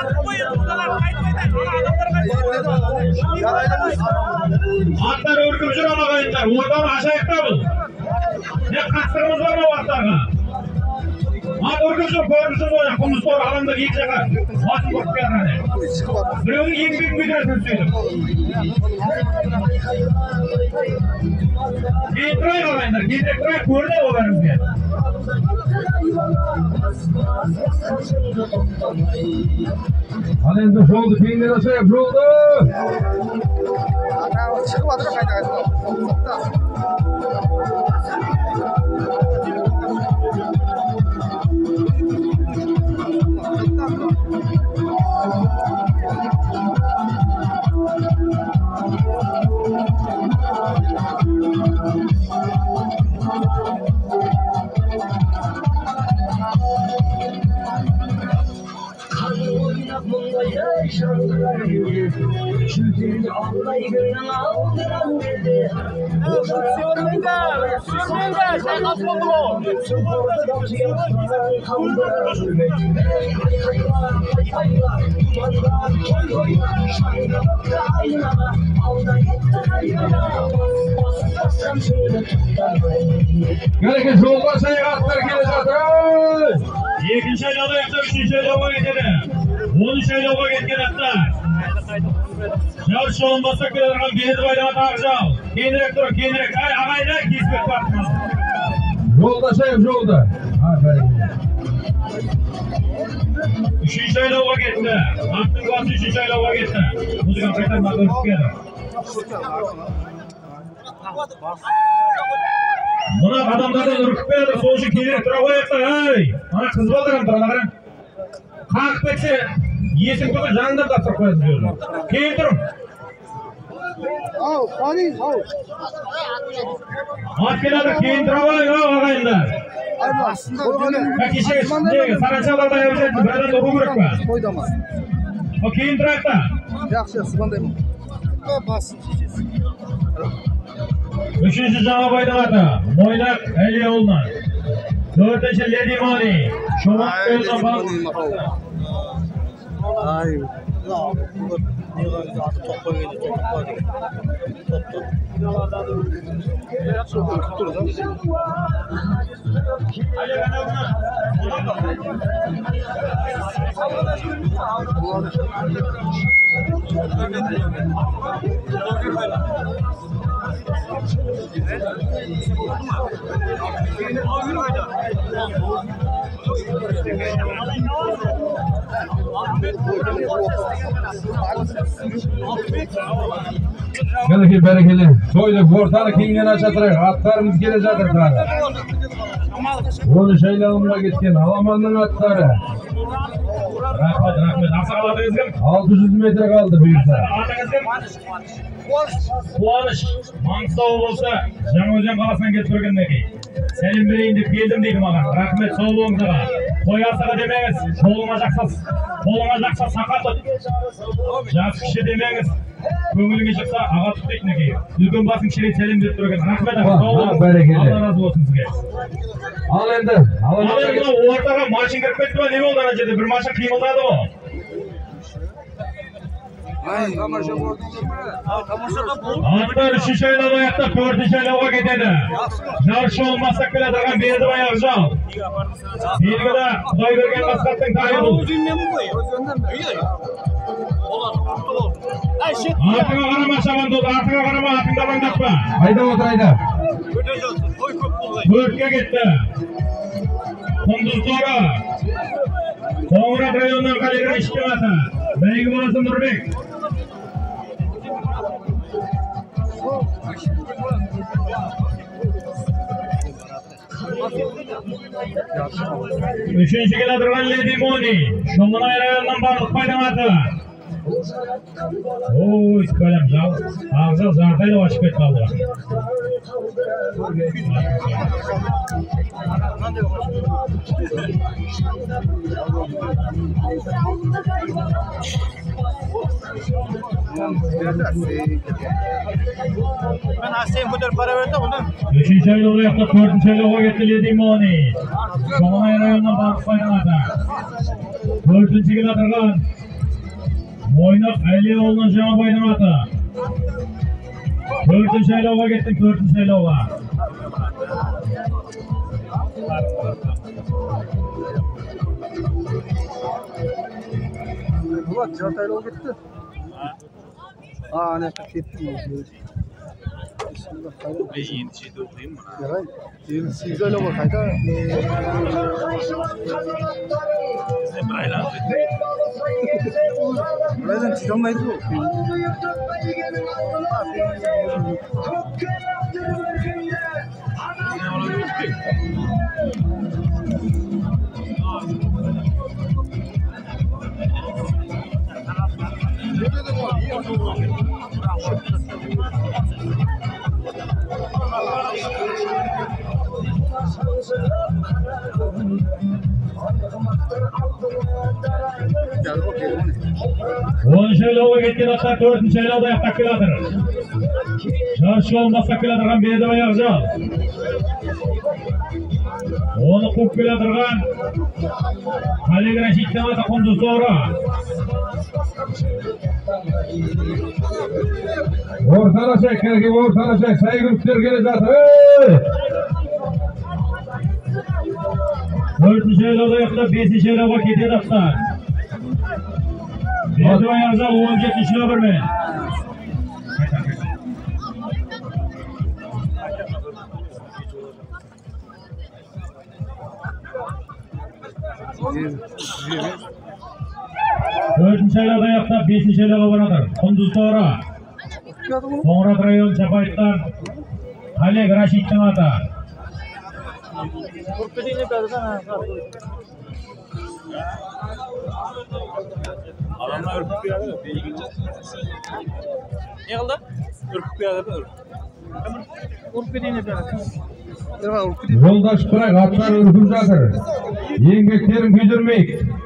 Аттар өркіп жүр ағайындар, ортаны ашайықта бұл. Не қастырымыз бар ма аттарға? Ат өркіп жүр, көріп жүр ғой, Құндыз Бауыр алаңда екі жақа басын көріп келді. Біреудің еңбегін көтересін сөйтіп. Кейін тұрайық ағайындар, кейін тұрайық көрді ол бәрімізге. Ал енді жолды кеңден ашайық, жолды! Ана шығып жатыр қайта қайта. Çünkü Allah'ı gören aldıran dedi. Sürmende, sürmende, sen nasıl oldu o? Бәрекелі, жолға ашайық, аттар келе жатыр. Екінші айлауға екті, үшінші айлауға кетеді. оныншы айлауға кеткен аттар. Жарыс жолын бастап келе тұрған Бердібайдан аты Ақжал. Кейінірек тұр, кейінірек. Ай, ағайындар, кеспек бартымыз. Жолда ашайық, жолда. Үшінші айлауға кетті. Аттың басы үшінші айлауға кетті. Музыканы қайтарма көріп келді. Мына адамдардан үркіп келеді, сол үшін кейінірек тұра қояқта. Ай, ана қыз балдырам тұрана қарам. Қағып кетсе, есің тұғы жаңында тапсыр қоясыз өзі. Кейін тұрым. Ау, қанин, ау. Ат келеді, кейін тұра қойың, ау ағайындар. Ай, басында Кешегі сарачаларда әуелден бір адамды ұру керек па? қойдама. Кейін тұрайық та. Жақсы, сыбандаймын. Басын шешесі. Үшінші Жаңабайдың аты, Мойнақ Әлиұлынан. Төртінші Леди Мони, Шомақ Өлдің бақ. Ай, не қағыз аты тоқ қоймайды, тоқ қой деген. Тоқ тоқ. Тұр да. Бәрекелі, бәрекелі. Тойлы ортаны кеңден аша тұрайық. Аттарымыз келе жатыр тағы. Onu şaylağımla gitken Alaman'ın atları. Rahmet, rahmet. Ақсақалатыңыз кім? altı yüz metre kaldı büyükse. Атыңыз кім? Қуаныш. Маңғыстау болса, Жаңаөзен қаласынан келіп көргеннен кейін. Сәлем берейін деп келдім дейді маған. Рахмет, сау болыңыз аға. Қой асығы демеңіз, қолыңа жақса, қолыңа жақса сақа тұт. Жас кіші демеңіз. Көңіліңе шықса аға тұт дейтін екен. Үлкен басың кішірейіп сәлем беріп тұр екен. Рахмет аға, сау болыңыз. Бәрекелді. Алла разы болсын сізге. Al endi. Al Ал енді мынау ортаға машин кіріп кетті ма? Не болды ана жерде? Bir машин қимылдады ғой. Аттар үшінші айлау аяқтап төртінші айлауға кетеді. Жарыс жолын бастап келе тұрған Бердібай Ақжал. Белгілі Құдайберген Қасқаттың тайы бұл. Артыңа қарама шабандоз, артыңа қарама, артыңда баңдатпа. Ayda otur ayda. Төртке кетті. Құндыз Торы. Қоңырат районынан Қалегір Ишкематы. Бәйгі баласы Нұрбек. Үшінші келе тұрған Леди Мони. Шоңғынай районынан барлық пайдың аты. Ой, көлем жал. Ақжал жартайды ашып кетті алды. Ben Asya Müdür para verdi bunu. Üçüncü айлауға аяқтап төртінші айлауға кетті Леди Мони. Шоңғынай районынан барлық пайдың аты. Төртінші келе тұрған Мойнақ Әлиұлының Жаңабайдың аты. Төртінші айлауға кеттің, төртінші айлауға. Ulan jartı aylığı gitti. Aa ne gitti. Yeni şey de okuyayım mı? Yaray. Yeni sekiz aylığı var kayda. Bayram. Bayram çıkamaydı bu. onuncu айлауға кеткен аттар төртінші айлауда аяқтап келе жатыр. Жарыс жолын бастап келе тұрған Бердібай Ақжал. Оны қуып келе тұрған Қалегір Ишкематы Құндыз Торы. Ortana çek, erkek ortana çek. Saygılıklar gelir zaten. Dördüncü айлауда аяқтап бесінші айлауға кетеді аттар. Бердібай Ақжал он жетінші нөмірмен. Төртінші айлауда аяқтап бесінші айлауға барады. Құндыз Торы. Қоңырат район Чапаевтан Қалегір Ишкематы. Adamlar ürküp bir yerde. Ne oldu? Ürküp bir yerde. Ürküp bir yerde. Yoldaş bırak, atlar ürküp жатыр. Еңбектерін күйдірмейік.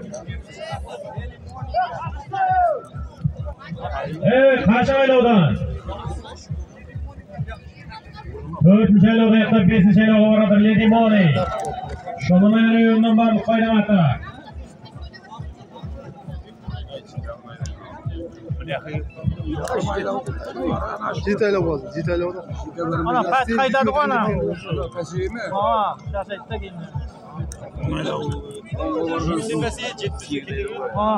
Evet, kaç aylaudan? Dördüncü aylauda аяқтап бесінші айлауға барады Леди Мони. Шоңғынай районынан барлық пайдың аты. Жеті айлау болды, жеті айлауда. Ana pat kaydadı o ana. Aa, şahsette geldi. Sefesiye ciddi. Aa.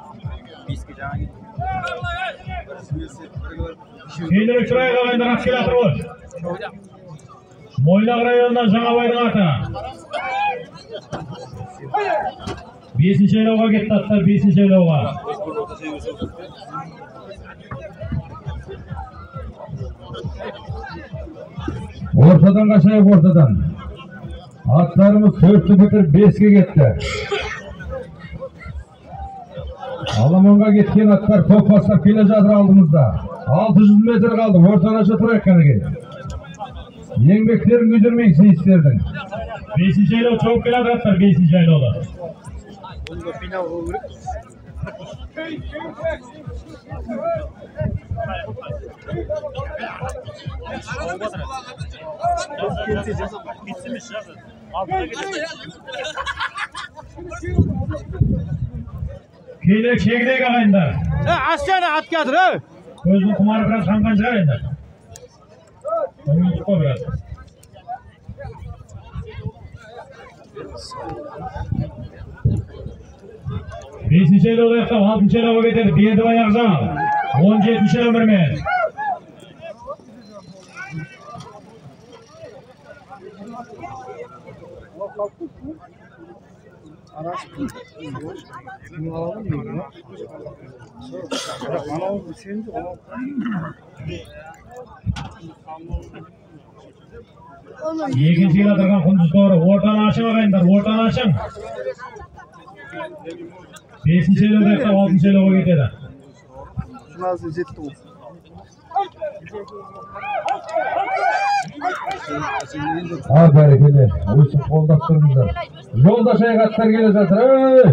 Кейінірек сұрайға қайында рас келе жатыр ғой. Мойнақ районынан Жаңабайдың аты. Бесінші айлауға кетті аттар, бесінші айлауға. Ortadan kaçayıp ortadan. Atlarımız dörtü bitirip beşe gitti. Alamonga gitken atlar top basıp kele жатыр aldığımızda. altı yüz metre kaldı. Ortanaşa tur ekkanıge. Yengbeklerin güdürmeyin seyislerden. beşinci aylov çok keladi atlar beşinci aylovda. Keylek şegidek ağayınlar. Aşağıda at geldir. Gözünün kumarı biraz kankan çıkar ender. Onu tutma biraz. beşinci aylovda yaktım, altıncı aylova getirdi. Berdi bayağı zal. on yetmiş ömürmen. Екінші келатырған құндыз торы. Ортаны ашың ағайындар, ортаны ашың. Бесінші айлова яқтап, алтыншы айлова кетеді. Şunası ciddi olsun. Ha berekeli. Uysun koldak durumda. Yolda şey katlar gele жатыр. Ey!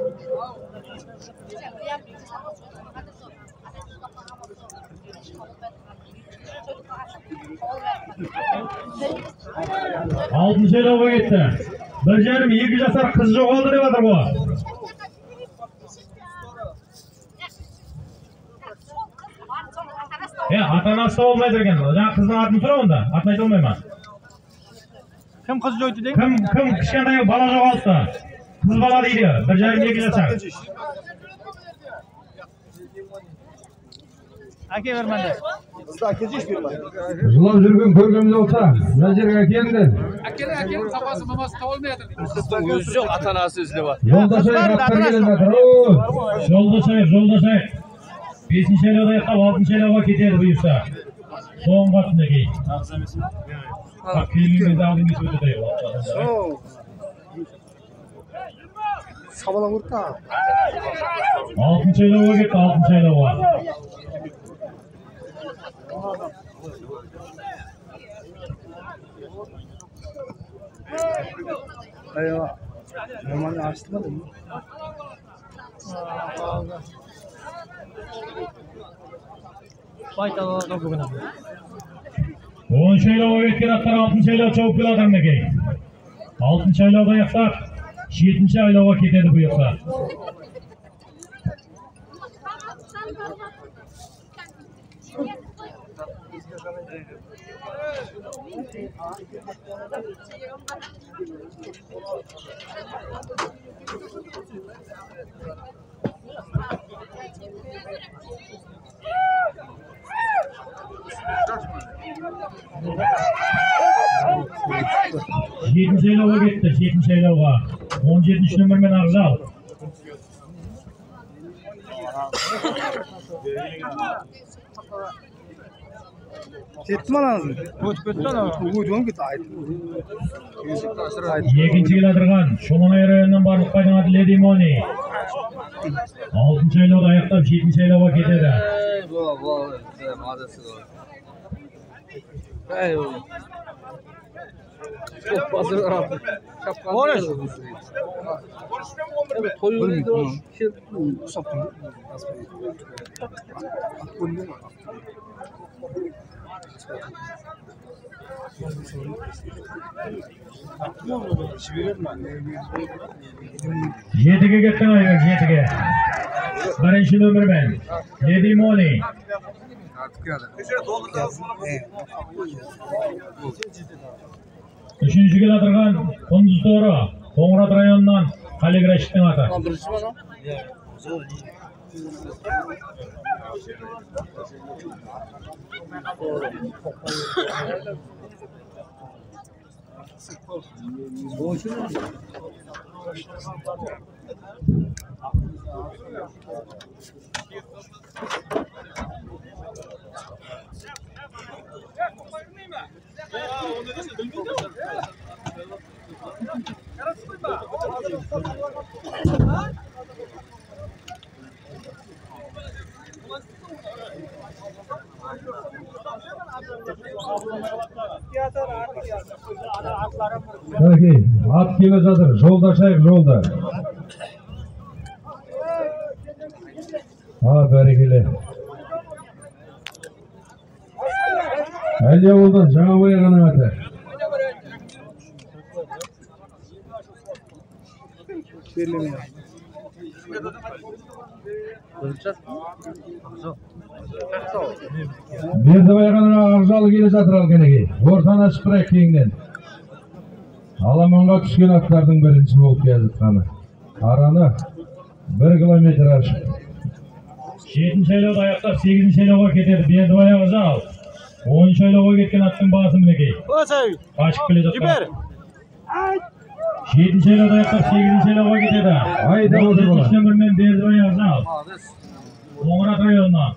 Алтыншы aylova кетті. Bir жарым, екі жасар қыз жоғалды деп жатыр bu. E, ata-anası da olmaydı eкен. Жаңа қыздың атын сұра онда. Атын айта алмай ма? Kim kız joydu deyin? Кім, кім кішкентай бала жоғалды? Қыз бала дейді. Bir жарым, екі жасар. Ake vermedi. Kızlar keçiş bir var. Жылап жүрген көргеніміз olsa, мына жерге келді. Әкелі әкелі сапасы мамасы табылмайды. Kızın özü yok, atanası izle var. Yolda şey katlar gele жатыр. Ой! Жолдашайық, жолдашайық. Бесінші aylova яқтап, алтыншы aylova кетеді бұйырса. Соңғы атында кейін. Bak filmimizde aldığımız ödü de yok. Oo. Sabala vurdu ha. Altıncı aylova gitti, altıncı aylova. Eyvah. Normalde açtırmadın mı? Baytalı da bugün. onuncu aylova ketken atlar altıncı aylova çabuk kıladan da keyin. altıncı aylovda yaktaq, yedinci aylova ketedi bu yaktaq. yedinci aylova ketdi, yedinci aylova. on yedinci nömürmen Ağzal. Ketdi mi anasını? Koç kötü lan o. Uyduğum gitti ait. Екінші келатырған Шоланай районынан барлық қайдың аты Леди Мони. алтыншы aylova аяқтап, жетінші aylova кетеді. Bu, bu, madesi var. Ey oğlum. Çok fazla rahat. Orası. Evet, toyuğuydu o. Şey, saptım. Жетіге кеткен айғақ, жетіге. Бірінші нөмірмен Леди Мони. Үшінші келатырған Құндыз торы, Қоңырат районынан Қалек Рашидтің аты. Kaldırıcı var o. Peki, at kele жатыр. Жолда шайық, жолda. Ha, бәрекелі. Әлия болдан жаңа бояғаның аты. Бердібайғаның Ақжалы келе жатыр алкенеге. Ортаны ашып тұрайық кейіннен. Аламанға түскен аттардың бірінші болып келжатқаны. Араны бір километр ашып. жетінші айлауды аяқтап сегізінші айлауға кетеді. Бердібай Ақжал. оныншы айлауға кеткен аттың басы мінекей. Қашып келе жатқан. жетінші айлауды аяқтап сегізінші айлауға кетеді. Айда отыр болар. жетінші нөмірмен Бердібай Ақжал. Қоңырат районынан.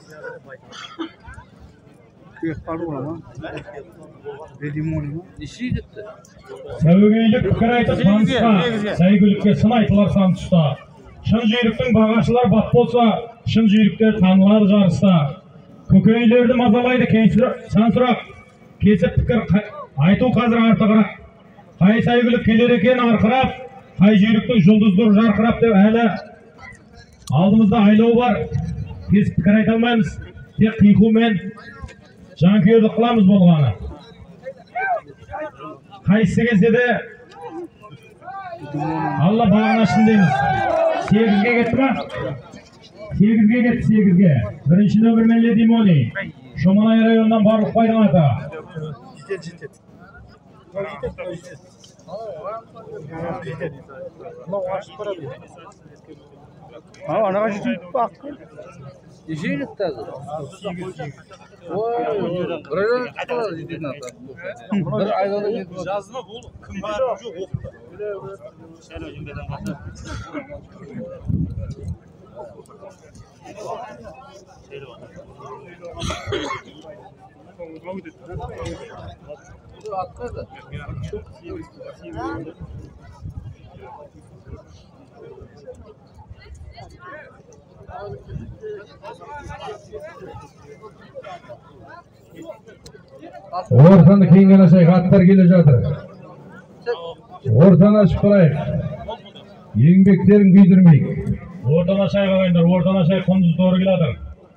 Сәуегейлік пікір айтып танысқа, сәйгүлікке сын айтылар сан тұста. Шын жүйріктің бағашылар бақ болса, шын жүйріктер танылады жарыста. Көкейлерді мазалайды сан сұрақ, кесіп пікір айту қазір артығырақ. Қай сәйгүлік келер екен арқырап, қай жүйріктің жұлдыздар жарқырап деп әлі алдымызда айлау бар. Кесіп пікір айта алмаймыз, тек қиқумен жанкүйерлік қыламыз болғаны. Қайсы келсе де Алла бағын ашсын дейміз. сегізге кетті ма? сегізге кетті, сегізге. Бірінші нөмірмен Леди Мони. Шоманай районынан барлық пайдан ата. Anağa gidip bak. Yiyecek tadı. Oy, buraya çıktılar gidin hatta. Bir ayda da gidip Жазма бұл кім бар жоқ оқыды. Сәл өзіңдерден қалды. atladı. Ортаны кейінген ашайық, аттар келе жатыр. Ортаны ашып тұрайық. Еңбектерін күйдірмейік. Ортаны ашайық ағайындар, ортаны ашайық, құндыз doğru келатыр.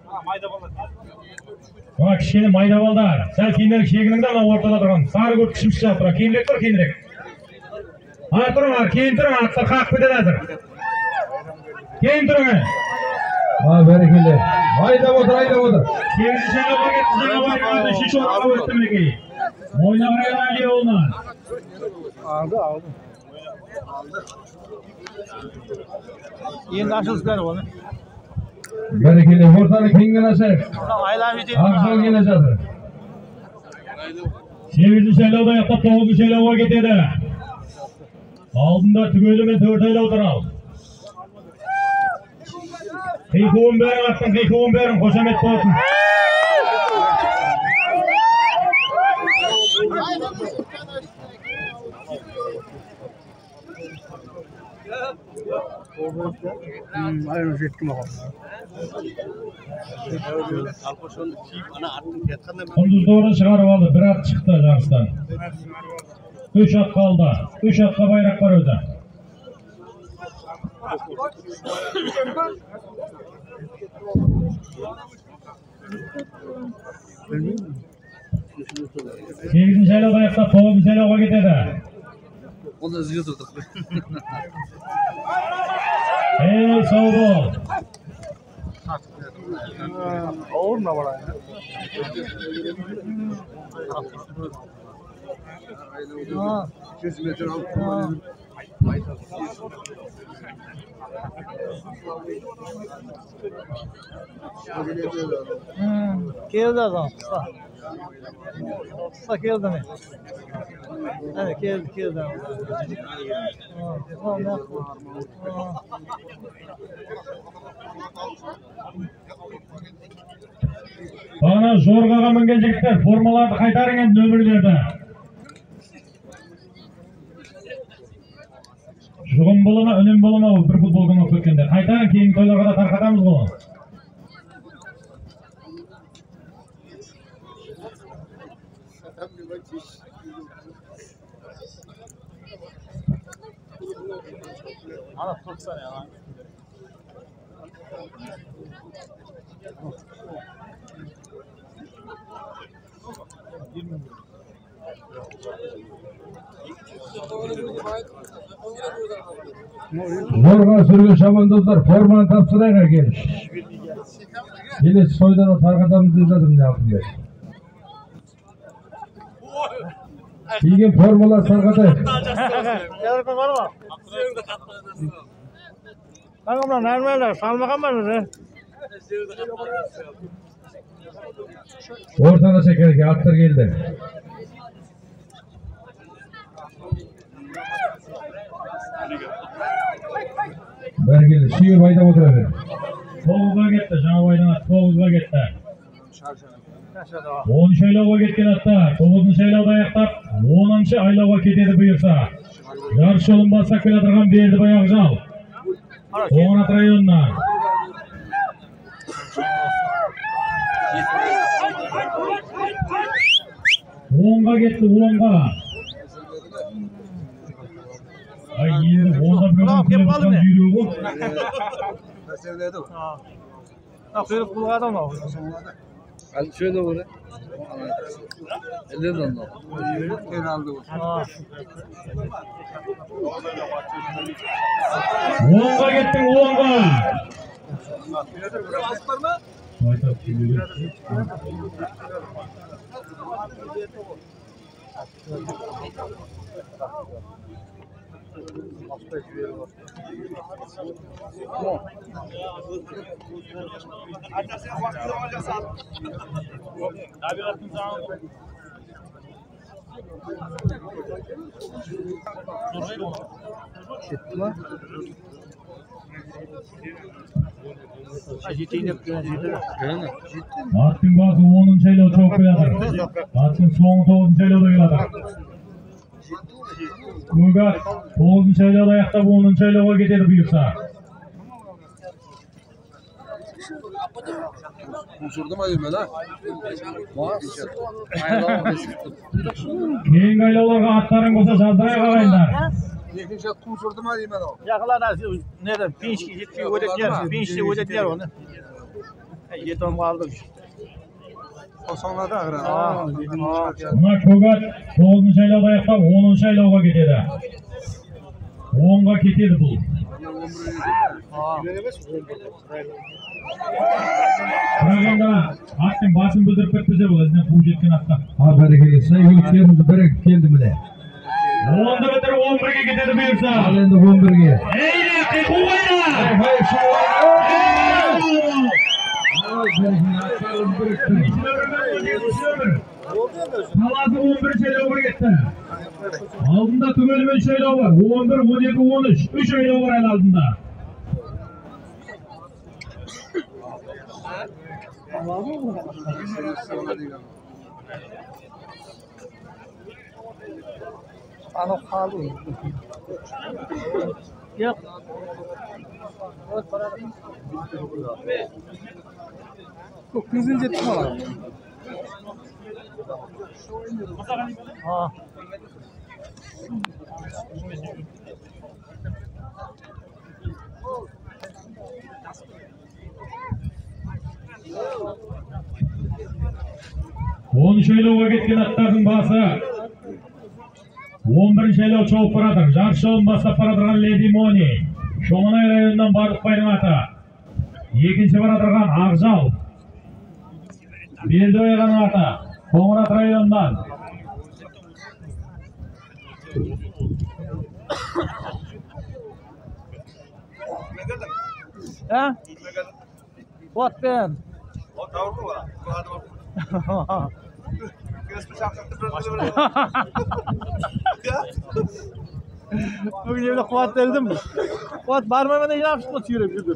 Мына кішкене майда балдар. Сәл кейінірек шегініңдер, мына ортада тұрған. Сары көп кішімші жап тұра. Кейінірек тұр, кейінірек. Ар тұрыңар, кейін тұрың, аттар қақ бітеді әзір. Кейін тұрыңар. Ha, бәрекелі. Айдап отыр, айдап отыр. Сегізінші айдауға кетті, жаңа байқауды үшінші орынға өтті мінекей. Ойнағырайын Әлия олынан. Aldı aldı. Енді ашылыстар оны. Бәрекелі, ортаны кейінген ашайық. Айлап жетеді. Ақжал келе жатыр. Сегізінші айлауды аяқтап тоғызыншы айлауға кетеді. Алдында түгелі мен төрт айлау тұр ал. Қиқуын бәрін аттың, қиқуын бәрін қошамет болсын. Aynen жетті маған. Құндыз doğru шығарып алды, бір ат шықты жарыстан. Үш ат қалды, үш атқа байрақ бар өзі. Сегізінші айлауды аяқтап тоғызыншы айлауға кетеді. Onu da izliyor durduk. Ey sağ ol. Ağır mı var aynı? yüz metre altı. Geldi adam. Kısa. Kısa geldi mi? Evet geldi geldi. Bana zorgaға мінген жігіттер, формаларды қайтарың енді нөмірлерді. Жұғын болыма, үнім болыма бір футбол күні өткенде. Қайтарың кейін тойларға да тарқатамыз ғой. Ana tutsana ya lan. Zorga sürgün şabandozlar formаны tapsırayga geliş. Келесі тойда да тарқатамыз деп жатырмын не yapayım. Kiyген формалар тарқатайық. Telefon var mı? Kanka bunlar nerede? Salmakan var mı? Ортаны шекерге аттар келді. Бәрі келді. Шүйір байда отыра бер. тоғызға кетті, жаңа байдан ат тоғызға кетті. оныншы айлауға кеткен аттар тоғызыншы айлауды аяқтап оныншы айлауға кетеді бұйырса. Жарыс жолын бастап келе жатырған Бердібай Ақжал. Қоңырат районынан. онға кетті, онға. Ay енді онда біреудің күліптен жүйрегі ғой. Ha, kuyruk bulgu adam o. Hadi şöyle vur. Elden anla. Herhalde vur. onға kеттің, onға. Айтап келеді. Аттың басы onuncu айлау çok келатыр. Аттың соңы toғызыншы айлауда келатыр. Көgat toғызыншы айлауда аяқтап onuncu айлауға кетеді бұйырса. Kusurdum ayım ben ha. Кейінгі айлауларға аттарын болса жаздырай қалайындар. Yekin şat kusurdum ayım ben o. Yakılar nerede? Pinçki gittiği ödetler. Pinçki ödetler onu. Yetom kaldık. O sonlarda ağır. Buna Көgat toғызыншы айлауда аяқтап onuncu айлауға кетеді. onға кетеді бұл. Қарағанда аттың басын бүлдіріп кетпесе бұл ізінен қуып жеткен атта. Ha bәрекелі. Сәйгүліктерімізді бірігіп келді міне. онды бітір он бірге кетеді бұйырса. Ал енді он бірге. Ейде, қиқу ойна! Hay şu Қаласы он бірінші айлауға кетті. Алдында түгелімен үш айлау бар. он бір, он екі, он үш. үш айлау бар әлі алдында. Ano kaldı. Yok. Çok güzel jet var. Ha. onuncu айлауға кеткен аттардың басы он бірінші айлау шауып баратыр. Жарыс жолын бастап баратырған Леди Мони. Шоңынай районынан Барлықбайдың аты. Екінші баратырған Ақжал. Бердібай ағаның аты. Қоңырат районынан. Ha? What ben? Bugün evde kuat verdim mi? Kuat barmağına yapıştı mı tüyürüp yürüdü?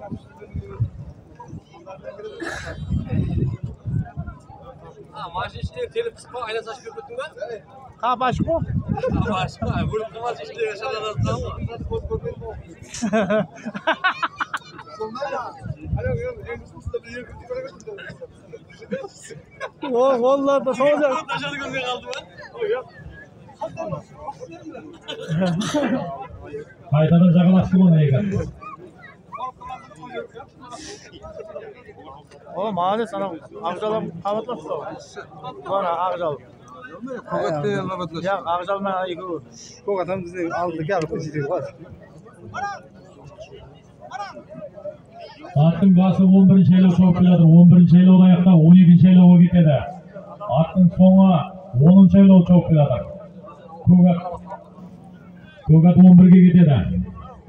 Maaşı işte telip sıkma ayna saç köpürdün mü? Ha baş mı? Maaşı mı? Vurup maaşı işte yaşanan azından mı? Sonlar ya. Alo, en üstünde bir yer kötü göremedim. O vallahi da soracak. Taşadı görmeye kaldı ben. Qaytadan jagalaştı bunu ekan. Oğlum hadi sana Akçalam kavatlasın. Bana Akçal. Kokat diye kavatlasın. Ya Akçal ben ayıkı vur. Kokat'ın bize aldı gel kızı var. Attın bası on birinci eylov çok keladır. on birinci eylovda ayakta on ikinci eylova ketedi. Attın soňa onuncu eylov çok keladır. Kogat Kogat on birge ketedi.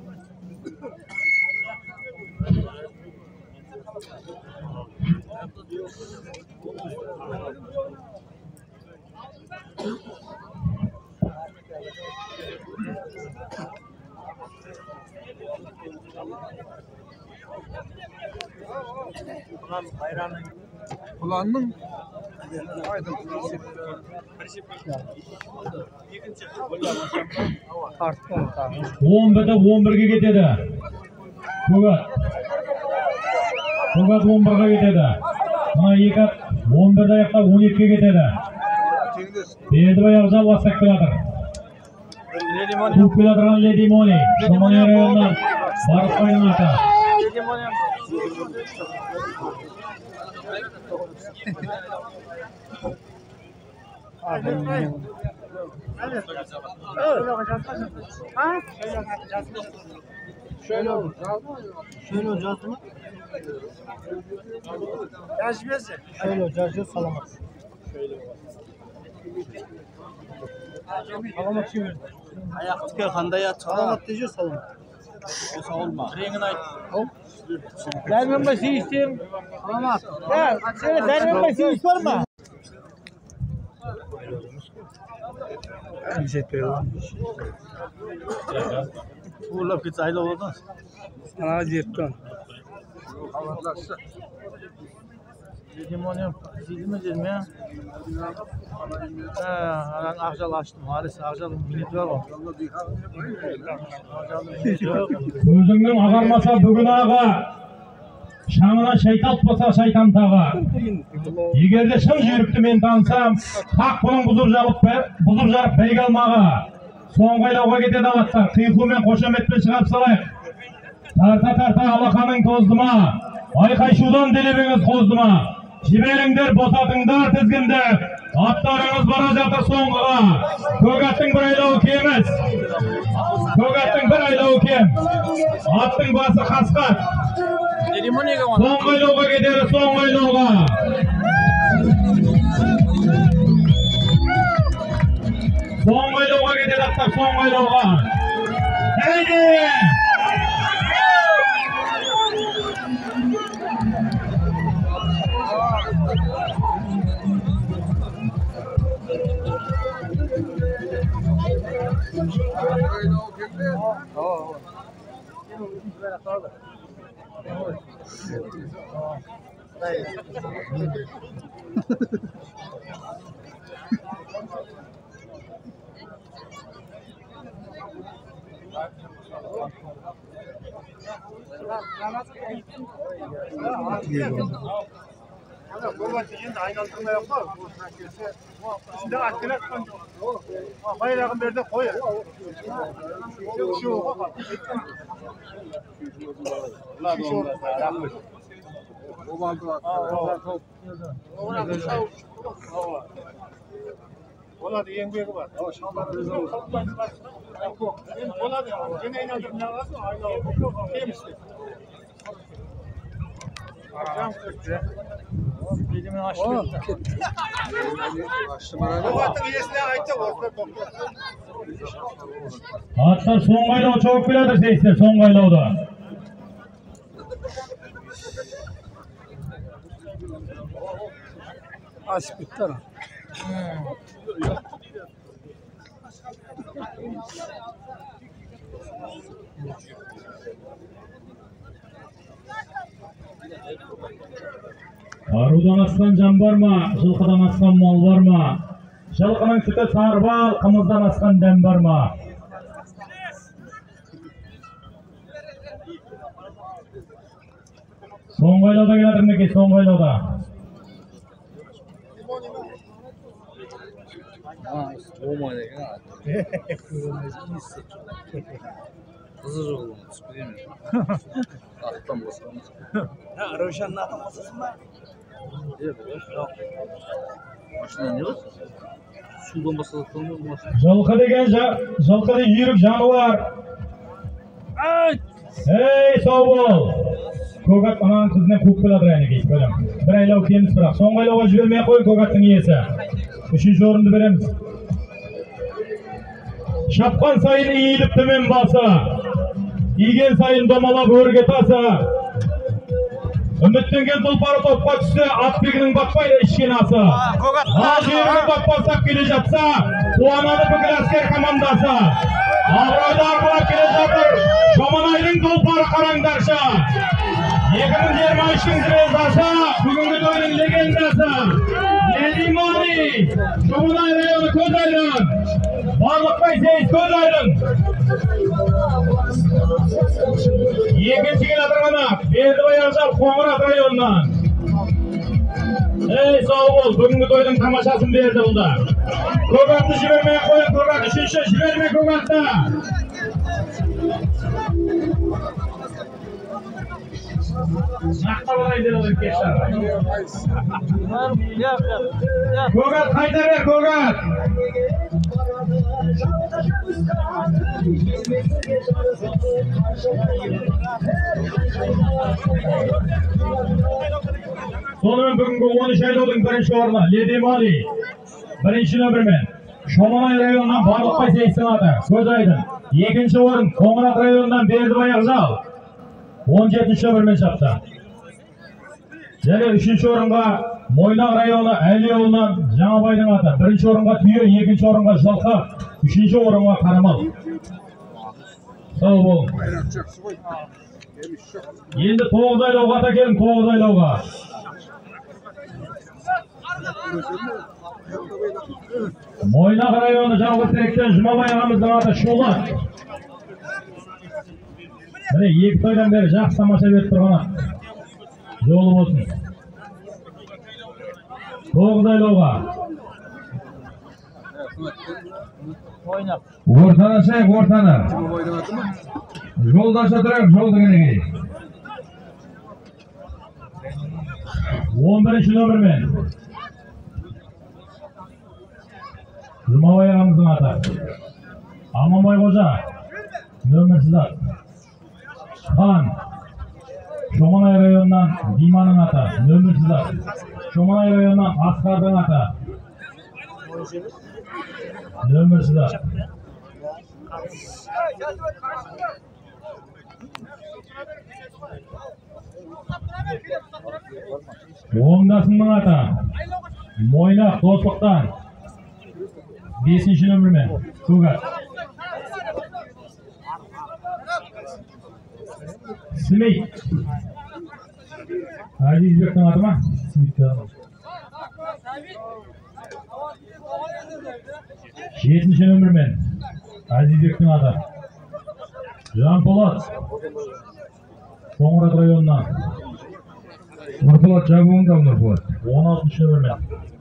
Kulağının on birde on birge ketedi. Kogat Kogat on birge ketedi. Mana Ekat on birde ayakta on ikiге ketedi. Berdiboy Akçal bassak keladır. Çok keladıran Ledimoni. Şomanya rayonundan barıp kaynata. Şöyle olur. Şöyle olacak mı? Yaşmıyorsun. Şöyle olacak, salamat. Salamat kim verdi? Ayak tıkıyor, kanda yat. Salamat diyeceğiz, salamat. Olsa olma. Rengin ait. Dermen başı isteyeyim. Salamat. Ya, şöyle dermen başı iş var mı? İzzet Bey olmuş. Uğurlap git ayla oldun. sana yettin. Dedim onu sildim mi dedim ya. Ha, Akçal açtım. Maalesef Akçal'ın miniti var o. Özüңнің ағармаса бүгін аға, шаңына шайталт болса шайтан таға. Егерде шын жүйрікті мен танысам, хақ бұның бұзып жарып бұзып жарып бәйге алмаға. Соңғы айлауға кетеді алаттар, қиқу мен қошаметпен шығарып салайық. Тарта-тарта алақаның тоздыма, айқай-шудан делебеңіз қоздыма. Жіберіңдер, босатыңдар тізгінді, аттарыңыз бара жатыр соңғыға. Көгаттың бір айлауы кеміз, Көгаттың бір айлауы кем, аттың басы қасқат. Соңғы айлауға кетері, соңғы айлауға. Соңғы айлауға кетеді аттар, соңғы айлауға. Әйде! Bayrağın berde koy. Ona da yengeye var. Ona da gene inandım ne varsa aynı oldu. Kimsin? Akşam kırktı. Dediğimin açtı. Atlar son aylağı çok biladır seyisler, son aylağıda. Aç bitti lan. Arıdan aslan can var mı? Жылқыдан aslan mal var mı? Жылқының sütü sarbal, қымыздан aslan dem var mı? Son aylağıda gelir mi ki? Son aylağıda. Olmaydı ya. Hızır oğlum, değil mi? Attan basalım. Ha, Rövşen'in atın masası mı? Evet, yok. Maşına ne var? Sudan basalım olmaz. Жылқы деген жылқы үйрік жануар. Ей, сау бол. Көк ат ананың қызынан қуып келатыр әне кейіп көрем. Бір айлау кеміс бірақ. Соңғы айлауға жібермей қой көк аттың иесі. Үшінші орынды береміз. Шапқан сайын иіліп төмен басы. Иген сайын домалап өрге тасы. Үміттенген тұлпары топқа түссе, атбегінің бақпайды ішкен асы. Ал жеріні бақпастап келе жатса, қуанады бүкіл әскер командасы. Абыройды арқылап келе жатыр, Шоманайдың тұлпары қараңдаршы. екі мың жиырма үштің звездасы, бүгінгі тойдың легендасы. Ледимани, Шоманай районы көз айдың. Барлықбай Сейіс көз айдың. Екінші келе тұрғаны Бердібай Ақжал Қоңырат районынан. Ей, сау бол, бүгінгі тойдың тамашасын берді бұлда. Көк атты жібермей қойын, көк ат үшінші жібермей көк атты. Нақта болай деді кешті. Көк ат қайта бер, көк ат. Сонымен бүгінгі он үш айлаудың бірінші орны Ледимали. Бірінші нөмірмен Шоманай районынан Барлықбай Сейістің аты көз айдың. Екінші орын Қоңырат районынан Бердібай Ақжал он жетінші нөмірмен шапты. Және үшінші орынға Мойнақ районы Әлиұлынан Жаңабайдың аты. Бірінші орынға Түйе, екінші орынға Жылқы, үшінші орынға Қарамал. Сау болың. Енді тоғыз айлауға да келін, тоғыз айлауға. Мойнақ районы Жалғыз Тіректен Жұмабай ағамыздың аты Шолат. Міне екі тойдан бері жақсы тамаша беріп тұрғаны. Жолы болсын. Тоғыз айлауға. Ортаны шайық, ортаны. Жолдаша тұрайық, жолды кенеге. он бірінші нөмірмен Жұмабай ағамыздың аты. Аманбай қожа, нөмірсіз ат. Хан, Шоманай районынан Диманың аты, нөмірсіз ат. Шоманай районынан Асқардың аты, нөмірсіз ат. Оңдасының аты, Мойнақ Достықтан, бесінші нөмірмен көк ат. Смит. Азизбектің аты ма? Смитті аты. Жетінші нөмірмен Азизбектің аты. Жанполат. Қоңырат районынан. Нұрпулат жабуында Нұрпулат. он алтыншы нөмірмен.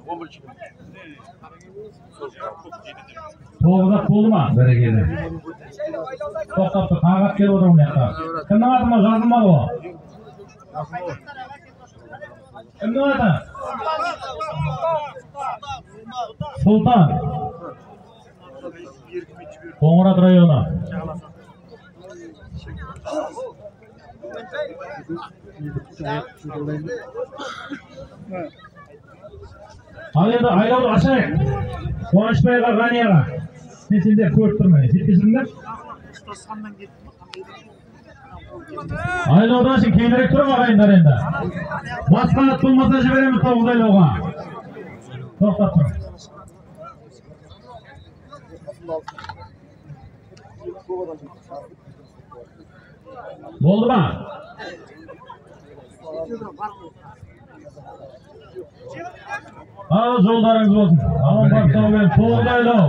Тоғызат болды ма? Бәрекелі. Тоқтапты, қағат келіп отыр мұны яқта. Кімнің аты ма? Жазылмады ғой. Кімнің аты? Сұлтан. Қоңырат районы. Ал енді айлауды ашайық. Қуанышбайға, Ғанияға. Мен сендер көріп тұрмын. Жеткізіліңдер. Айлаудан үшін кейінірек тұрып ағайындар енді. Басқа ат болмаса жібереміз тоғыз айлауға. Тоқтап тұр. Болды ма? Ал жолдарыңыз болсын. Аман бақтаумен тоғыз айлау.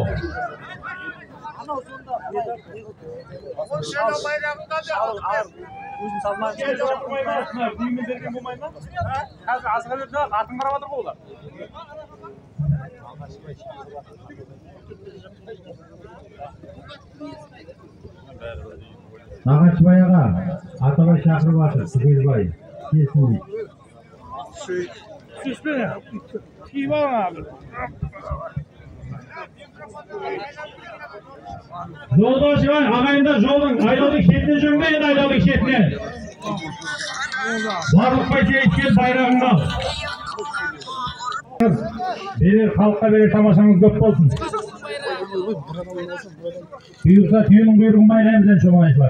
Қазір асыға берді, атын қарап отыр ғой олар. Nağaçbay ağa, Atabay şakırıp atır, Sıkıyızbay. Kesin değil. Süsme. Kim var abi? Yoldaş var, ağayında yolun, ayladık şeklini cümleyin ayladık şeklini. Varlık başa etken bayrağında. Bilir, halka verir tamaşamız köp olsun. Buyursa tüyünün buyruğun bayramızdan çoğmayışlar.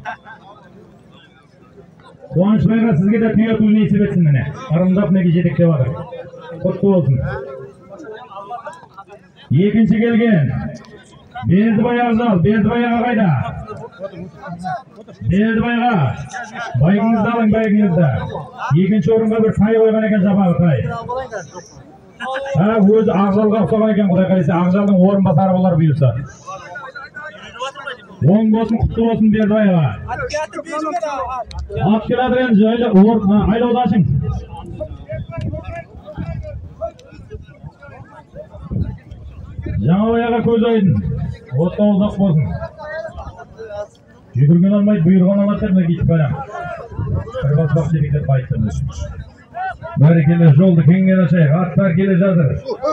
Doğanç bayrağı sizge de tüyü tüyünü isip etsin mene. Arımdap ne gecedikte var. Kutlu olsun. Yekinci gelgen. Bezdibay Arzal, Bezdibay ağa kayda. Bezdibay ağa. Baygınızda alın baygınızda. Yekinci orunga bir say koygan eken japağı say. Ha, özü Arzalga uçsagan eken Kuday kalesi. Arzal'ın orun basarı bolar buyursa. On bolsun, kutlu olsun Bezdibay ağa. At keladır enci, ayla odaşın. Жаңа баяға көз айдын. Отта ұзақ болсын. Жүгірген алмайды, бұйырған алатыр, мына кетіп барам. Бір баспақ жебекте байттым. Бәрекелі жолды кеңген ашайық, аттар келе жатыр.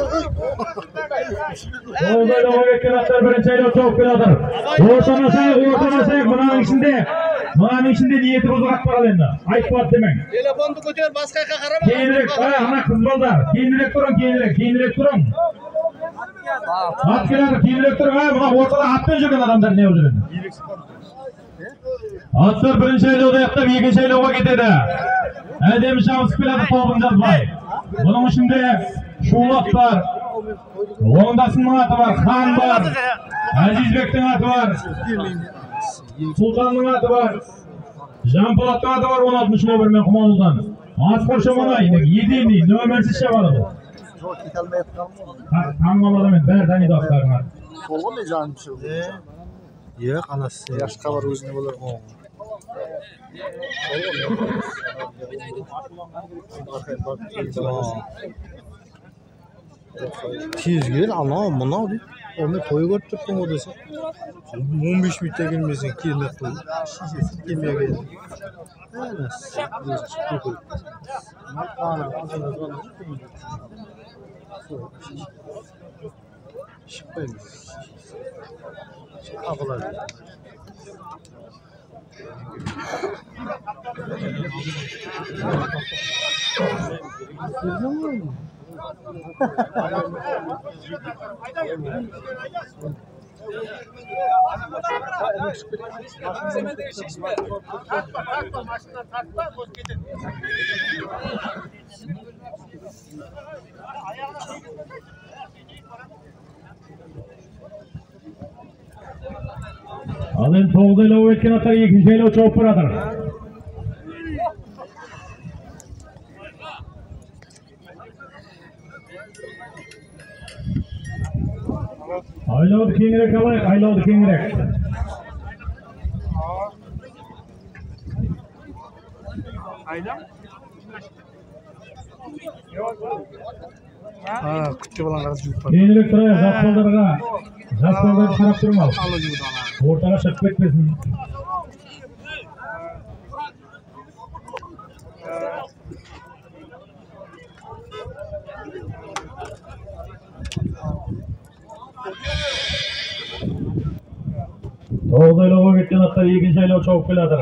Жолдайды оға кеткен аттар бірінші айлау тоғып келатыр. Ортан ашайық, ортан ашайық, мынаның ішінде. Мынаның ішінде ниеті бұзық ат бағал енді. Айтпат демең. Телефонды көтер, басқа қарама. Кейінірек, ана қыз балдар. Кейінірек тұрың, кейінірек, кейінірек тұрың. At keladır, кейінірек тұрың. Бұна ортада атпен жүрген адамдар не olur енді? Аттар бірінші айлауды аяқтап, екінші айлауға кетеді. Әдемі шамысып келеді тобын жазбай. Бұның ішінде Шулат бар. Оңдасынның аты бар, Хан бар. Әзизбектің аты бар. Сұлтанның аты бар. Жампалаттың аты бар, он алтыншы нөмірмен Құманұлдан. Асқар Шоманай, едемей, нөмірсіз шабады бұл. Таңғалады мен, бәрі таниды аттардың аты. Болған не жаным шыл? Е, қанасы. Яшқа бар өзіне болар. Тез кел, анау, мынау дейді. Оны той көріп тұрдың о десе. он беш минутта келмесең келмей қойды. Шешесін келмей келді. Әнәс, өзі шықпай көріп. Ана, азына звонып жүрді. Шықпай көрді. Қабылады. Al endi to'g'ri aylov o'tgan ata ikkinchi aylov chopib beradir. Aylovni kengroq olaylik, aylovni kengroq. Aylam? Ha, kuchga bilan qarab yuribman. Kengroq turaylik, jас bollarga, jас bollarga qarab turma. O'rtaga chiqib ketmesin. To'g'ri aylovga ketgan ata ikkinchi aylov chopib keladi.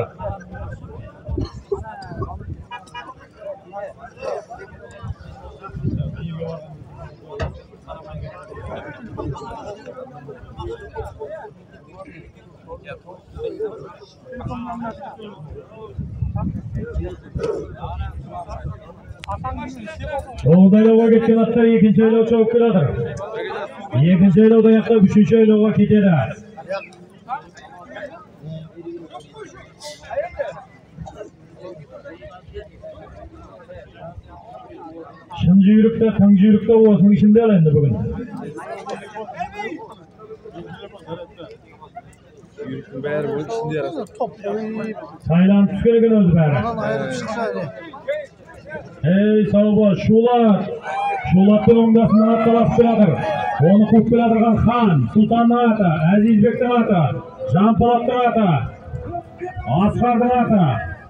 To'g'ri aylovga ketgan ata ikkinchi aylov chopib keladi. Ikkinchi aylovda yoqda uchinchi aylovga ketadi. Şıncı yürükte, tancı yürükte olsun içinde alındı bugün. Yürüktün bari bu içinde yarasın. Saylan tüskene öldü bari. Anan ayrı bir şey saydı. Ey sağ ol, Şulat. Şulat'ın ondasından attalaf biradır. Onu kutlup keladigan Xan, Sultanning ati, Azizbekning ati, Janpolatning ati, Asqarning ati.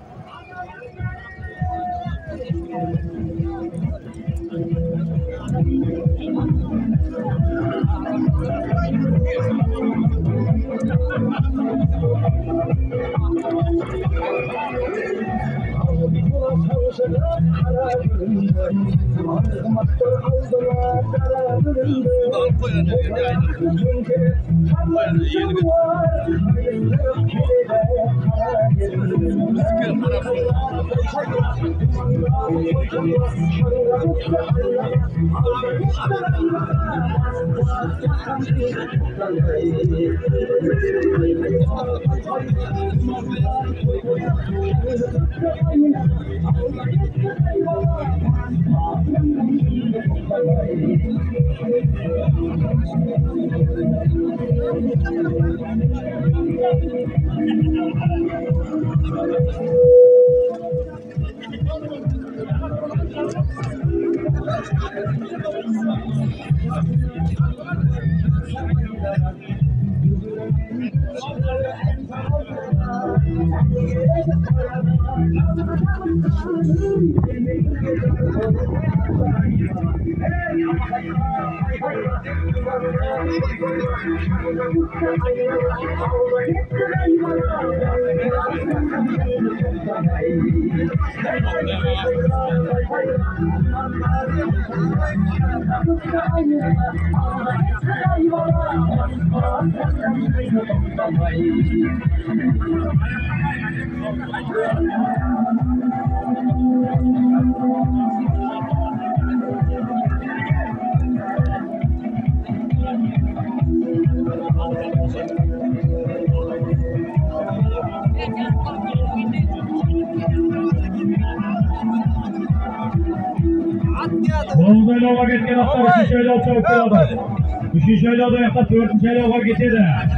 Bolgaylovga ketgan atlar uchinchi aylov chopib keladi. uchinchi aylovda yoqda to'rtinchi aylovga ketadi.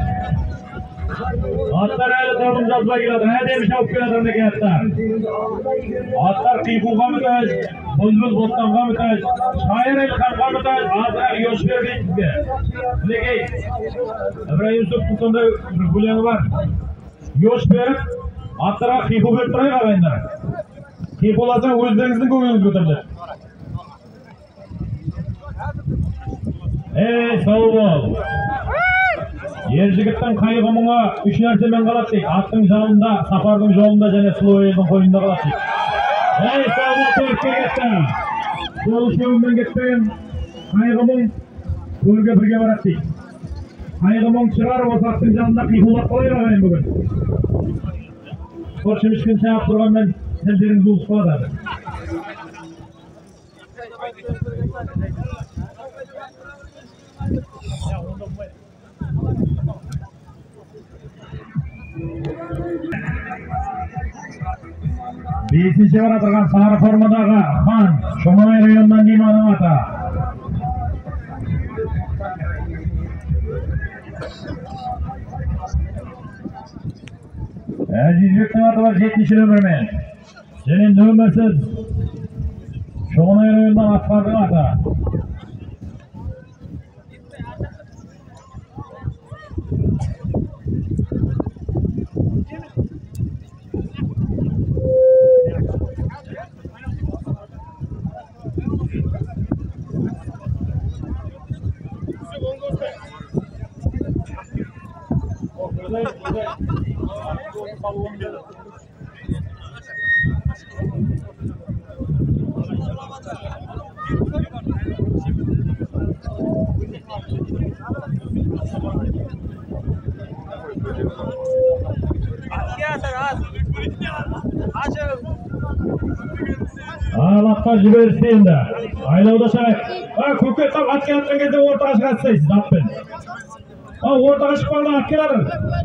Atlar hali ta'lim jazba keladi. Ha demiş chopib keladi mamlakatlar. Atlar qiyg'uga muhtoj, bulbul bo'stonga muhtoj, shoir ilhamga muhtoj, azroq yosh berdi. Lekin Ibrohim Yusuf Sultonda bir bulyoni bor. Yosh berib, atlarga qiyg'u berib turaylik og'aynilar. Qiyg'ulasa o'zlaringizning ko'nglingiz ko'tariladi. Ey sağ ol. Yerjigittin kaygımına üç nerse men kalat deyik. Attın жалында, сапардың жолында және сұлу елдің қойында қалат deyik. Ey sağ ol, төртке кетті. Сол үшеуімен кетпеген kaygımın көрге бірге барат deyik. Kaygымың шығарып осы аттың жанында қиқулап қалай ағайын бүгін. Қоршым ішкен шағып тұрған мен сендеріңіз ұлыс қалады. Бесінші бара тұрған сары формадағы Хан, Шоңай районынан Диманың аты. Әзизбектің аты бар жетінші нөмірмен. Және нөмірсіз Шоңай районынан Асқардың аты. Alaqqa жіберісті енді. Айлауда шайық. Көкет тап атке атқан кезде ортаға шығатсайсыз, аппен. Ортаға шықпағында атке ларың.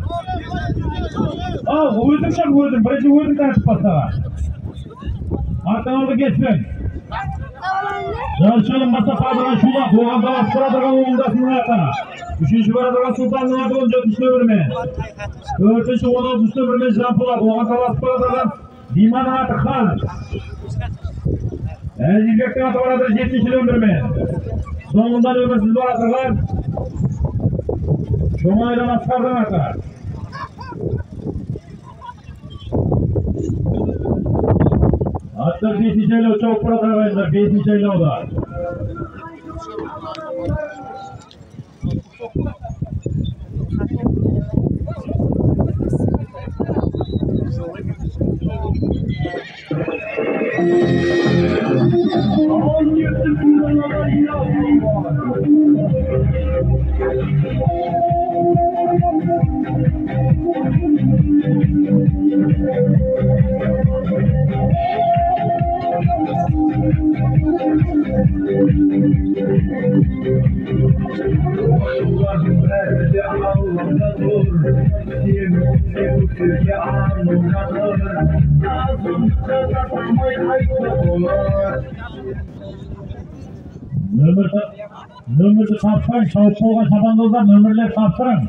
Өзің шақ өзің, бірінші өзің таңшып бастаға. Артан алды кетпен. Жаршылың баста қадырған шулақ, оған талап сұрадырған оғылдасының аты. Үшінші барадырған Сұлтанның аты он жетінші нөмірмен. Төртінші он алтыншы нөмірмен Жанполат, оған талап сұрадырған Диманың аты Хан. Әзизбектің аты барадыр жетінші нөмірмен. Soğundan ömürsüz baratırlar. Şomaydan askardan atar. Hatta beşinci çok bırakırlar. beşinci o da. Nömürді тапсырың, шауып болған шабандоздар нөмірлер тапсырың.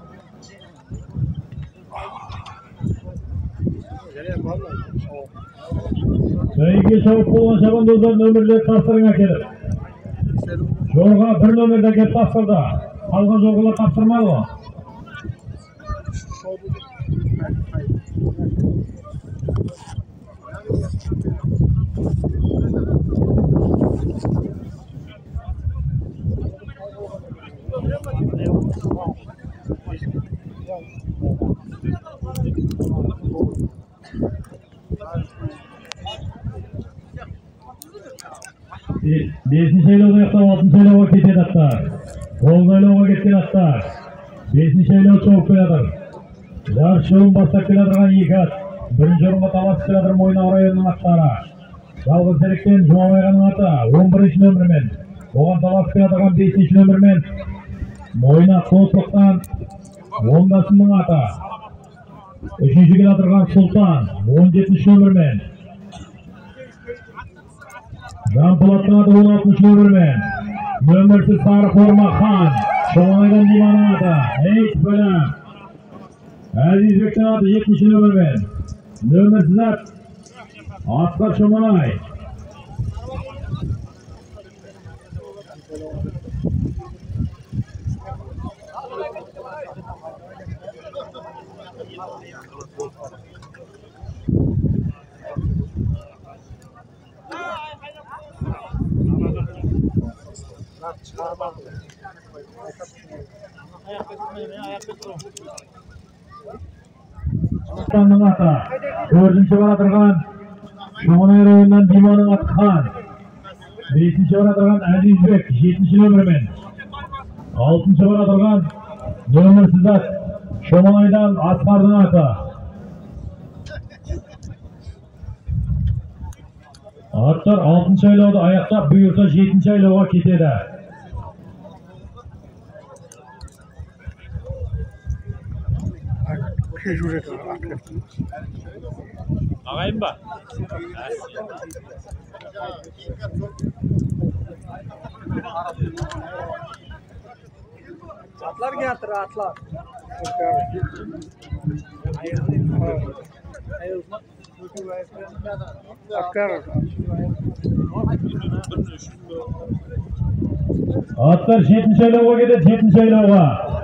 Бәйге шауып болған шабандоздар нөмірлер тапсырың әкеліп. Жолға бір нөмірді әкеліп тапсырды. Қалған жолғылар тапсырмады ғой. Beşinci aylığa yaktan altıncı aylığa ketken atlar. Onuncu aylığa ketken atlar. Beşinci aylığa çoğuk keladır. Жарыш жолын бастап келатырған екі ат. Бірінші орынға таласып келатыр Мойнау районының аттары. Жалғыз Серіктен Жұмабайғаның аты он бірінші нөмірмен. Оған таласып келатырған бесінші нөмірмен Мойнақ Солтықтан Ондасының аты. Үшінші келатырған Сұлтан он жетінші нөмірмен. Жампылаттың аты он алтыншы нөмірмен. Нөмірсіз Сары Форма Хан Шоңайдан Диманың аты Эйт бөлім. Әзизбектің аты жетінші нөмірмен. Нөмірсіз ат Асқар Шоманай. Сұлтанның аты төртінші баратырған Шоңанай районынан Диманың аты Хан. Бесінші баратырған Әзизбек жетінші нөмірмен. Алтыншы баратырған нөмірсіз ат Шоңанайдан Асқардың аты. Аттар алтыншы айлауды аяқтап бұйырса жетінші айлауға кетеді. Ағайын ба? Atlar getir atlar. Atlar жетінші айлауға кетеді, жетінші айлауға.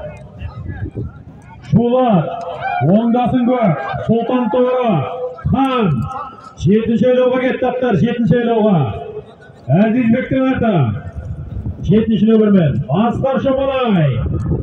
Шулат, оңдасын көр, Сұлтан Торы, Хан, жетінші айлауға кетті аттар, жетінші айлауға. Әзизбектің аты, жетінші нөмірмен, Асқар Шоманай.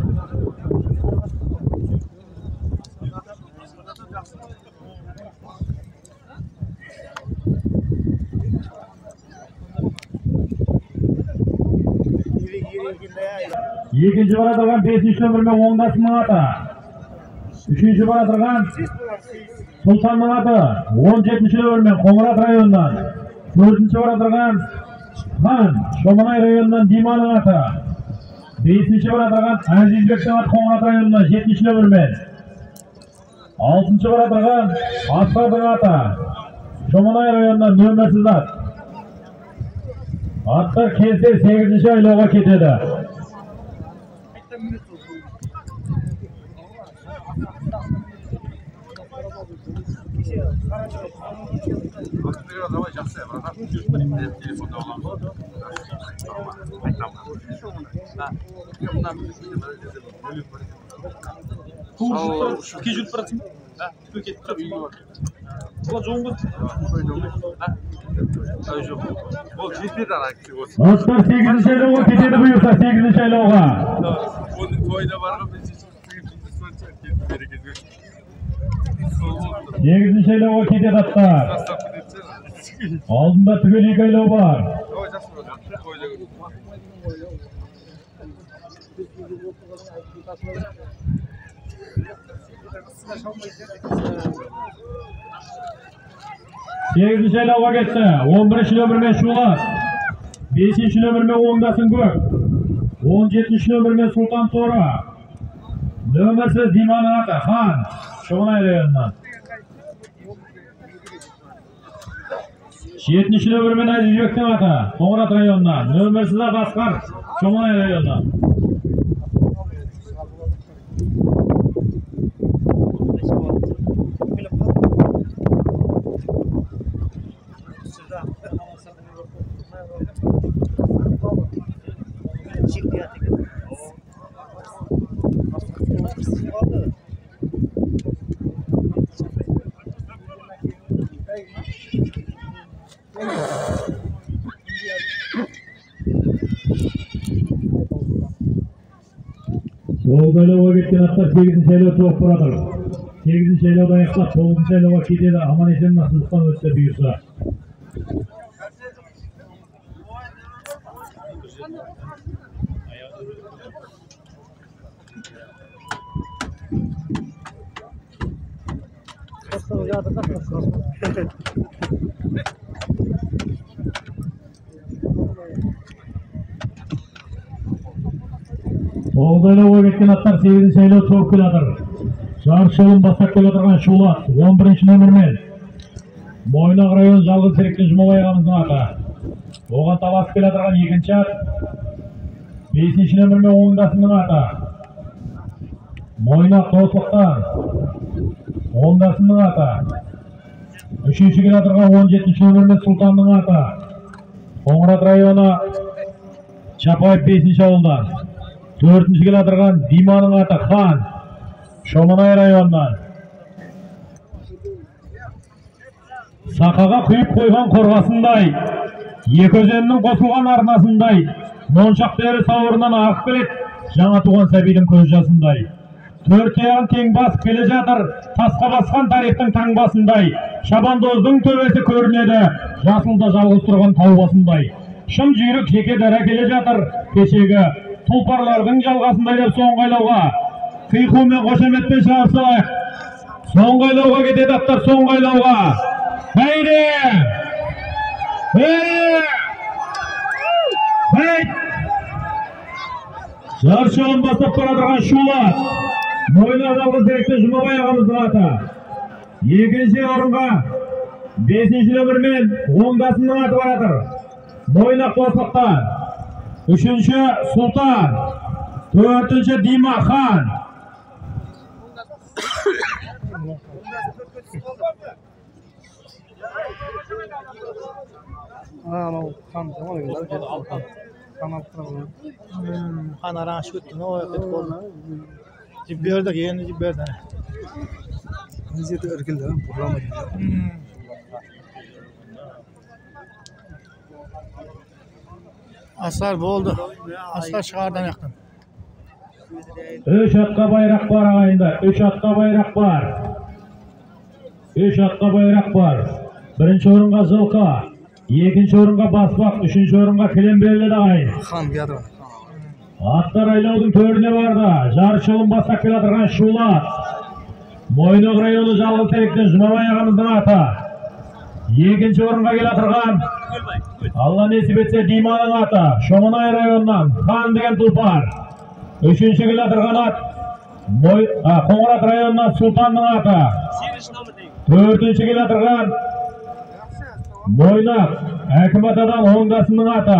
Екінші баратырған бесінші нөмірмен оңдасының аты. Үшінші баратырған Сұлтанның аты он жетінші нөмірмен Қоңырат районынан. Төртінші баратырған Хан Шоманай районынан Диманың аты. Бесінші баратырған Әзизбектің аты Қоңырат районынан жетінші нөмірмен. Алтыншы баратырған Асқардың аты Шоманай районынан нөмірсіз ат. Аттар келсе сегізінші айлауға кетеді. Давай жақсы, братан. Телефонда оламыз. İki yüz parası mı? Ha, Türkiye parası mı? Bu çoğun bu. Bu ciddi de rakip olsun. Dostlar sekizinci aylığa ketedi buyursa sekizinci aylığa. Onun toyda var mı? sekizinci aylığa ketedi atlar. Aldında tügel iki aylığı var. sekizinci aylığa geçti. on birinci nömrmen Şulat. beşinci nömrmen Oğundasın Gök. on yedinci nömrmen Sultan Tora. Nömersiz Diman'ın atı Han. Şoğunay rayonundan. yetmişinci nömrmen Aziz Gökten atı. Toğrat rayonundan. Nömersiz Abaskar. Şoğunay rayonundan. Soğukaylığa gitken atlar sekizinci aylığa çok buradır. sekizinci aylığa ayaklar dokuzuncu aylığa ketedi. Aman esen nasılsızdan ötse buyursa. Soğukaylığa gitken atlar sekizinci aylığa çok kuladır. Çarşılın basak kela turgan Şulat, on birinci nömrmen. Moynak rayon Жалгыз Сериктин Жумабай агамыздын аты. Оған таласып келе турган экинчи ат бешинчи нөмірмен Оңдасынның аты. Moynak Dostluqtan Oңдасынның аты. Üçüncü келе турган он жетинчи нөмірмен Султандың аты. Қоңырат районы Чапаев бешинчи ауылдан. Төртүнчү келе турган Диманың аты Хан. Şomanay rayonundan. Sakaga kuyup koygan korgasınday, екі өзеннің қосылған арнасындай, моншақ бері сауырынан ағып келет, жаңа туған сәбидің көз жасындай. Төрт аяғын тең басып келе жатыр, тасқа басқан тарихтың таңбасындай. Шабандоздың төбесі көрінеді, жасылда жалғыз тұрған тау басындай. Шым жүйрік жеке дара келе жатыр, кешегі тұлпарлардың жалғасындай деп соңғайлауға. Қиқу мен қошеметпен шығарып салайық. Соңғайлауға кетеді аттар, соңғайлауға. Haydi! Haydi! Haydi! Çarşıdan basıp bana durgan Şulat. Moynak Жалгыз Сериктин Жумабай агамыздын аты. Екінші орынға бесінші нөмірмен Оңдасынның аты баратыр. Moynak Dostluqtan. Üçüncü Sultan. Dördüncü Dima Хан. Anam kan tamam ya. Kanal tamam. Kan araç götürdü. O yaptı koluna. Cibberdik yeni cibberden. Nizeti erkildi ha. Programa gidiyor. Aslar boldu. Aslar çıkardan yaktın. Üç atqa bayrak var ağayında. Üç atqa bayrak var. Üç atqa bayrak var. Birinci orunga Zılka. Ekinci orunga Basbak. Üçüncü orunga Kilemberli ağayın. Kan bir adım. Atlar aylaudun төріне barda. Жарыш жолын бастап келе тұрған Şulat. Moynak rayonu Жалгыз Сериктин Жумабай агамыздын аты. Ekinci orunga келе тұрған Allah nesip etse Dima'nın аты. Şomanay rayonundan Хан деген тұлпар. Üçüncü келе тұрған ат Қоңырат районунан Султандың аты. Төртүнчү келе тұрған Moynak Әкім атадан Оңдасынның аты.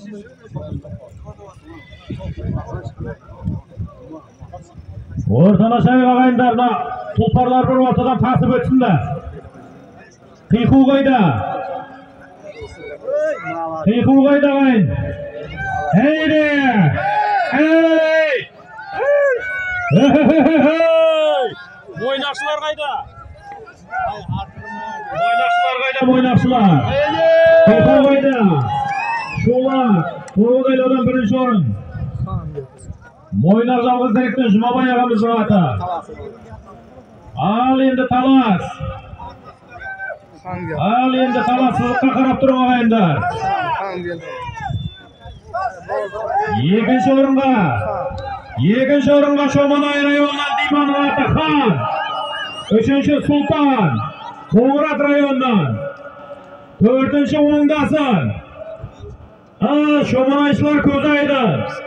Ortalaşay ağayınlarına tulparlar bir ortadan tasıp ötsünler. Kıyıkı koyda. Kıyıkı koyda ağayın. Heydi. Hey. Oynakçılar kayda. Oynakçılar kayda oynakçılar. Kıyıkı koyda. Şular. Toğudaylardan birinci orun. Moynar Жалғыз Direkten Жұмабай ағамыздың аты. Ал енді талас. Ал енді талас. Сызыққа қарап тұрың ағайындар. Екінші орынға. Екінші орынға Шоманай районынан Диманов аты Хан. Үшінші Сұлтан. Қоңырат районынан. Төртінші оңдасын. Шоманайшылар Көзайды.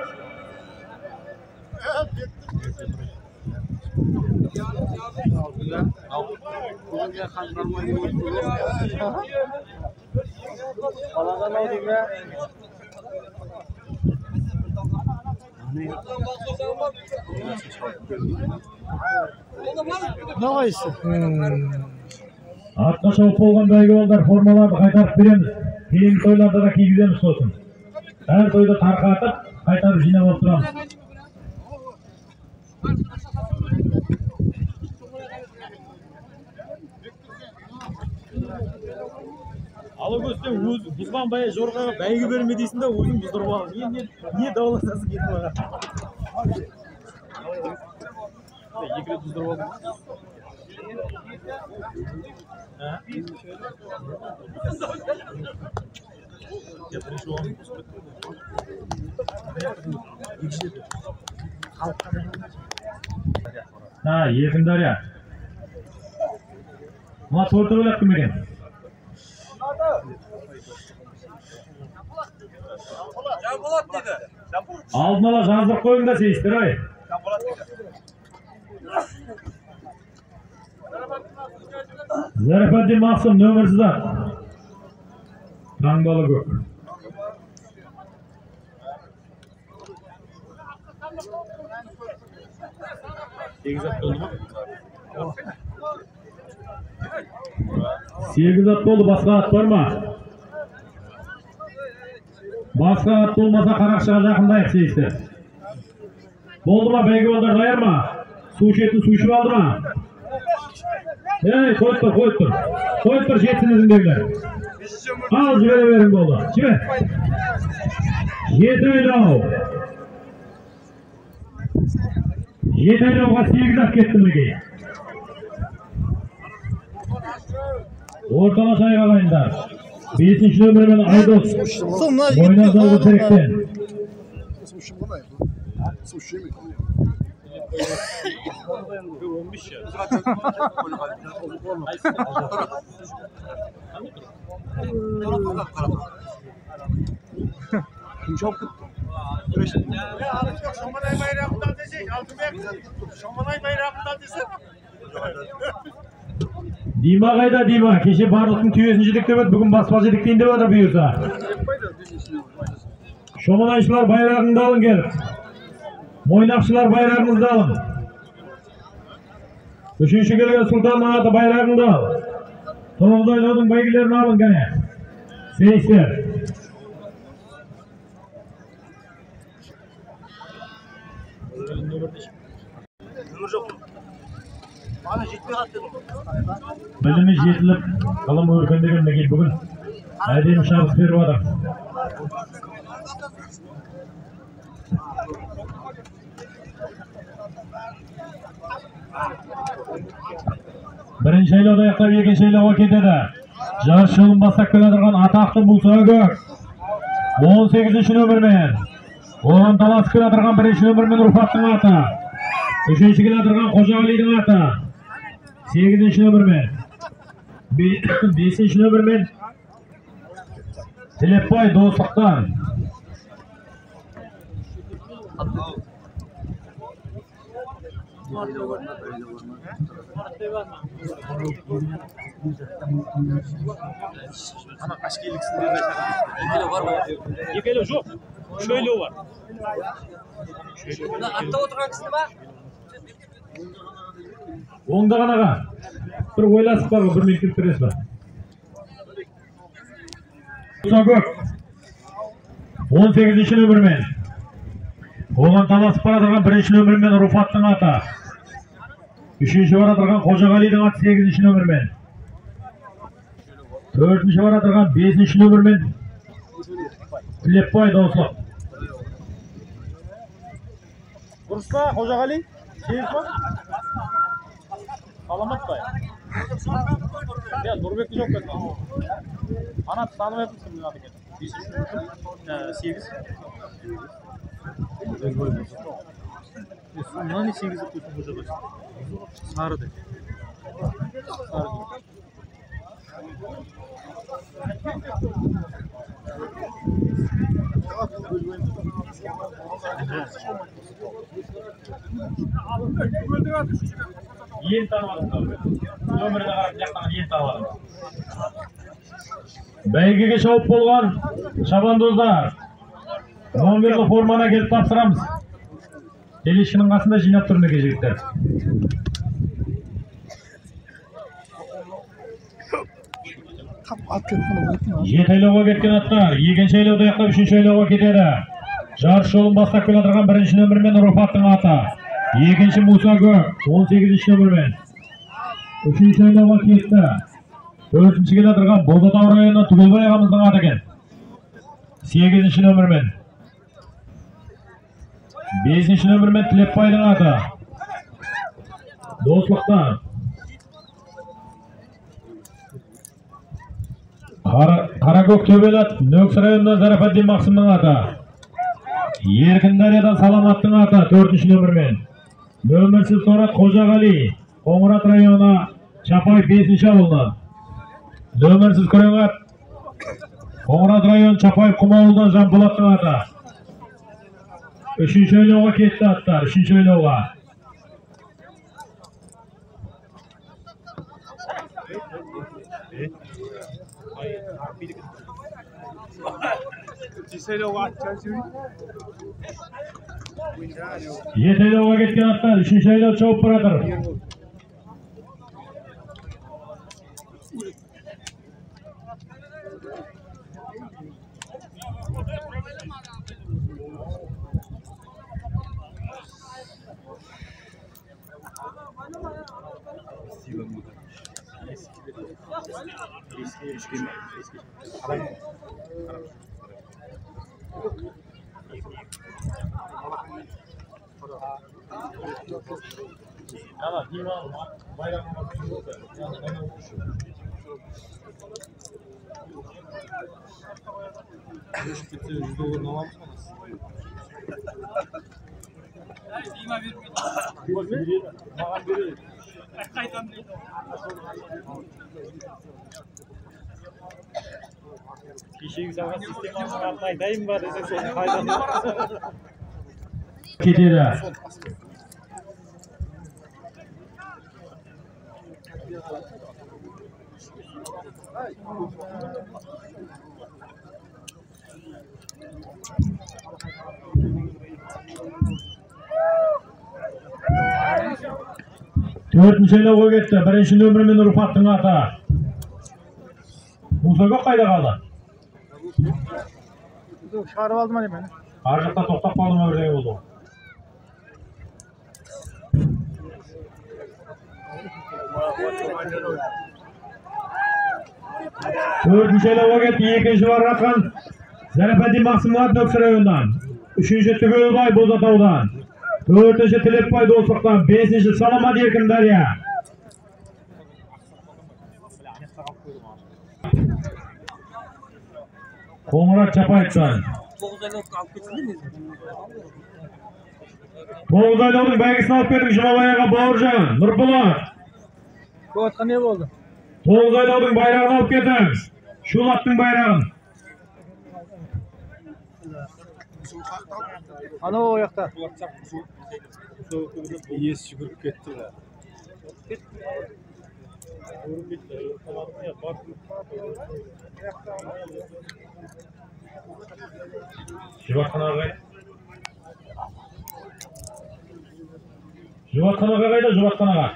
Артқа шауып болған бәйге олдар формаларды қайтарып береміз. Кейін тойларда да кигіземіз сосын. Әр тойды тарқатып, қайтарып жинап алып тұрамыз. Алакөстен өз бұзған бая жорғаға бәйгі берме дейсің да өзің бұздырып ал. Не не дауласасың кетіп аға. Екі рет бұздырып алдым. Ha, Еркін Дария. Мына торты ойлап кім екен? Алдын ала жаздық қойыңда сейістер ай. Зарипаддин Мақсым нөмірсіз ат. Таңбалы көк. Сегіз ат болды ма? Сегіз ат болды, басқа ат бар ма? Басқа ат болмаса қарақшыға жақындайық сейістер. Болды ма, бәйгі олдар даяр ма? Су ішетін су ішіп алды ма? Ей, қойып тұр, қойып тұр. Қойып тұр, жетсінізіңдегілер. Ал, жібере берің болды. Жібер. Жеті айдау. Жеті айдауға сегіз ат кетті мінекей. Орталашай ағайындар. Бесінші нөмірмен Айдос. Мойнар Жалғыз Direkten. он беш ya. Şomanay bayrağından desek, Altınbek. Şomanay bayrağından desek. Дима қайда Дима? Кеше барлықтың түйесін жедік деп өт, бүгін баспа жедік дейін деп отыр бұйырса. Шоманайшылар байрағыңды алың келіп. Мойнақшылар байрағыңызды алың. Үшінші келген Сұлтан аты байрағыңды ал. Тоғыздайлаудың бәйгілерін алың кәне. Сейістер. Білімі жетіліп, ғылым өркендегенде кел бүгін әдемі шабыс беріп отыр. Бірінші айлауды аяқтап екінші айлауға кетеді. Жарыс жолын бастап келе жатырған атақты Мұса Көк. он сегізінші нөмірмен. Оған таласып келе жатырған бірінші нөмірмен Руфаттың аты. Үшінші келе жатырған Қожағалидың аты. сегізінші нөмірмен. бесінші нөмірмен Тілепбай Достықтан. Ana aşkıylıksın diye Ekele var mı? Ekele yok. Şöyle var. Şöyle. Atta oturan kısmı var. Оңдаған аға, бір ойласып бар ғой, бір мектеп бересіз ба? Көк, он сегізінші нөмірмен. Оған таласып бара тұрған бірінші нөмірмен Руфаттың аты. Үшінші бара тұрған Қожағалидың аты сегізінші нөмірмен. Төртінші бара тұрған бесінші нөмірмен Тілепбай Дауслық. Дұрыс па, Қожағали? Сегіз ба? Salamat Bey. Ya Nurbek'te çok kötü. Ana tanımaya mısın bunun adı gene? sekiz. Bundan sekiz koysun hoca başı. Sarı de. Sarı. Ен танымадым. Өмірді қарап жақтаған ен танымадым. Бәйгеге шауып болған шабандоздар. номерлі формана келіп тапсырамыз. Телешінің қасында жинап тұрмын жігіттер. Жеті айлауға кеткен аттар. Екінші айлауды аяқтап үшінші айлауға кетеді. Жарыс жолын бастап келе отырған бірінші нөмірмен Руфаттың аты. Екінші Мұса Көк, он сегізінші нөмірмен. Үшінші айлауға кетті. Төртінші келе отырған Бозатау районынан Түгелбай ағамыздың аты екен. сегізінші нөмірмен. бесінші нөмірмен Тілепбайдың аты. Дослықтар. Қаракөк Төбелат, Нөксір районынан Зарападдин Мақсымның аты. Еркіндариядан Саламаттың аты, төртінші нөмірмен. Нөмірсіз Торат Қожағали, Қоңырат районына Чапаев бесінші ауылынан. Нөмірсіз Күреңат, Қоңырат район Чапаев Құмауылдан Жамболаттың аты. Үшінші айлауға кетті аттар, үшінші айлауға. Жеті айлауға кеткен аттар, үшінші айлау чауып баратыр. Ana, divan, bayram namazı oldu. Yani ben olmuşum. Beş bitti, yüzde olur namaz mı? Dima vermeyin. Mağam verir. Kaytan değil. Kişiyi sana sistem anlatmayı dayım var dese sen kaytan değil. Gidiyor. Dördüncü айлауға кетті. Бірінші нөмірмен Руфаттың аты. Мұса Көк қайда қалды? Шығарып алды ма деймін? Ар жақта тоқтап қалды ма бірдеңе болды? Төртінші айлауға кетті. Екінші бар жатқан Зарападдин Мақсымның аты Нөксір районынан. Үшінші Түгелбай Бозатаудан. Төртінші Тілепбай Дослықтан. Бесінші Саламат Еркіндария. Қоңырат Чапаевтан. Тоғыз айлаудың бәйгісін алып бердің Жұмабай аға Бауыржан, Нұрболат. Көтқа не болды? Тоғыз айлаудың байрағын алып бердің. Шулаттың байрағын. Анау ояқта. Iyesi çıkıp gitti be. Жұбатқан ағай. Жұбатқан ағай қайда, жұбатқан ағай?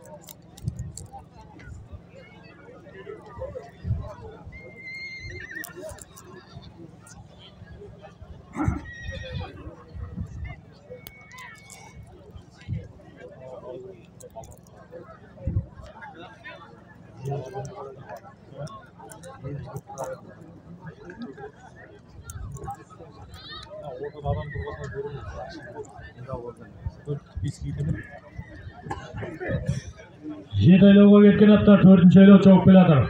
Жеті айлауға кеткен аттар төртінші айлау чауып келатыр.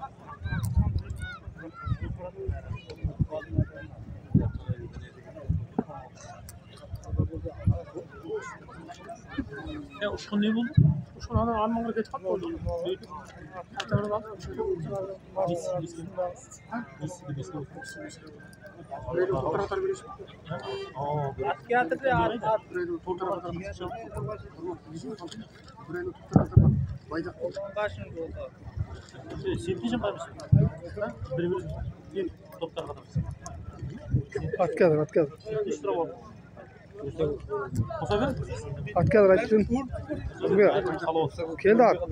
Uşkun ne buldu? Uşkun ana armağanları geç kalk oldu. Tamam al. Bis bis. Ha? Bis bis. Böyle fotoğraflar veriyorsun. Aa, at yatır ya at at. Böyle fotoğraflar veriyorsun. Böyle fotoğraflar. Bayda. Başın oldu. Sevdicim var mısın? Ha? Bir bir. Gel doktor kadar. At kadar, at kadar. üç lira var. Musa ver. At kadar açtın. Keldi at.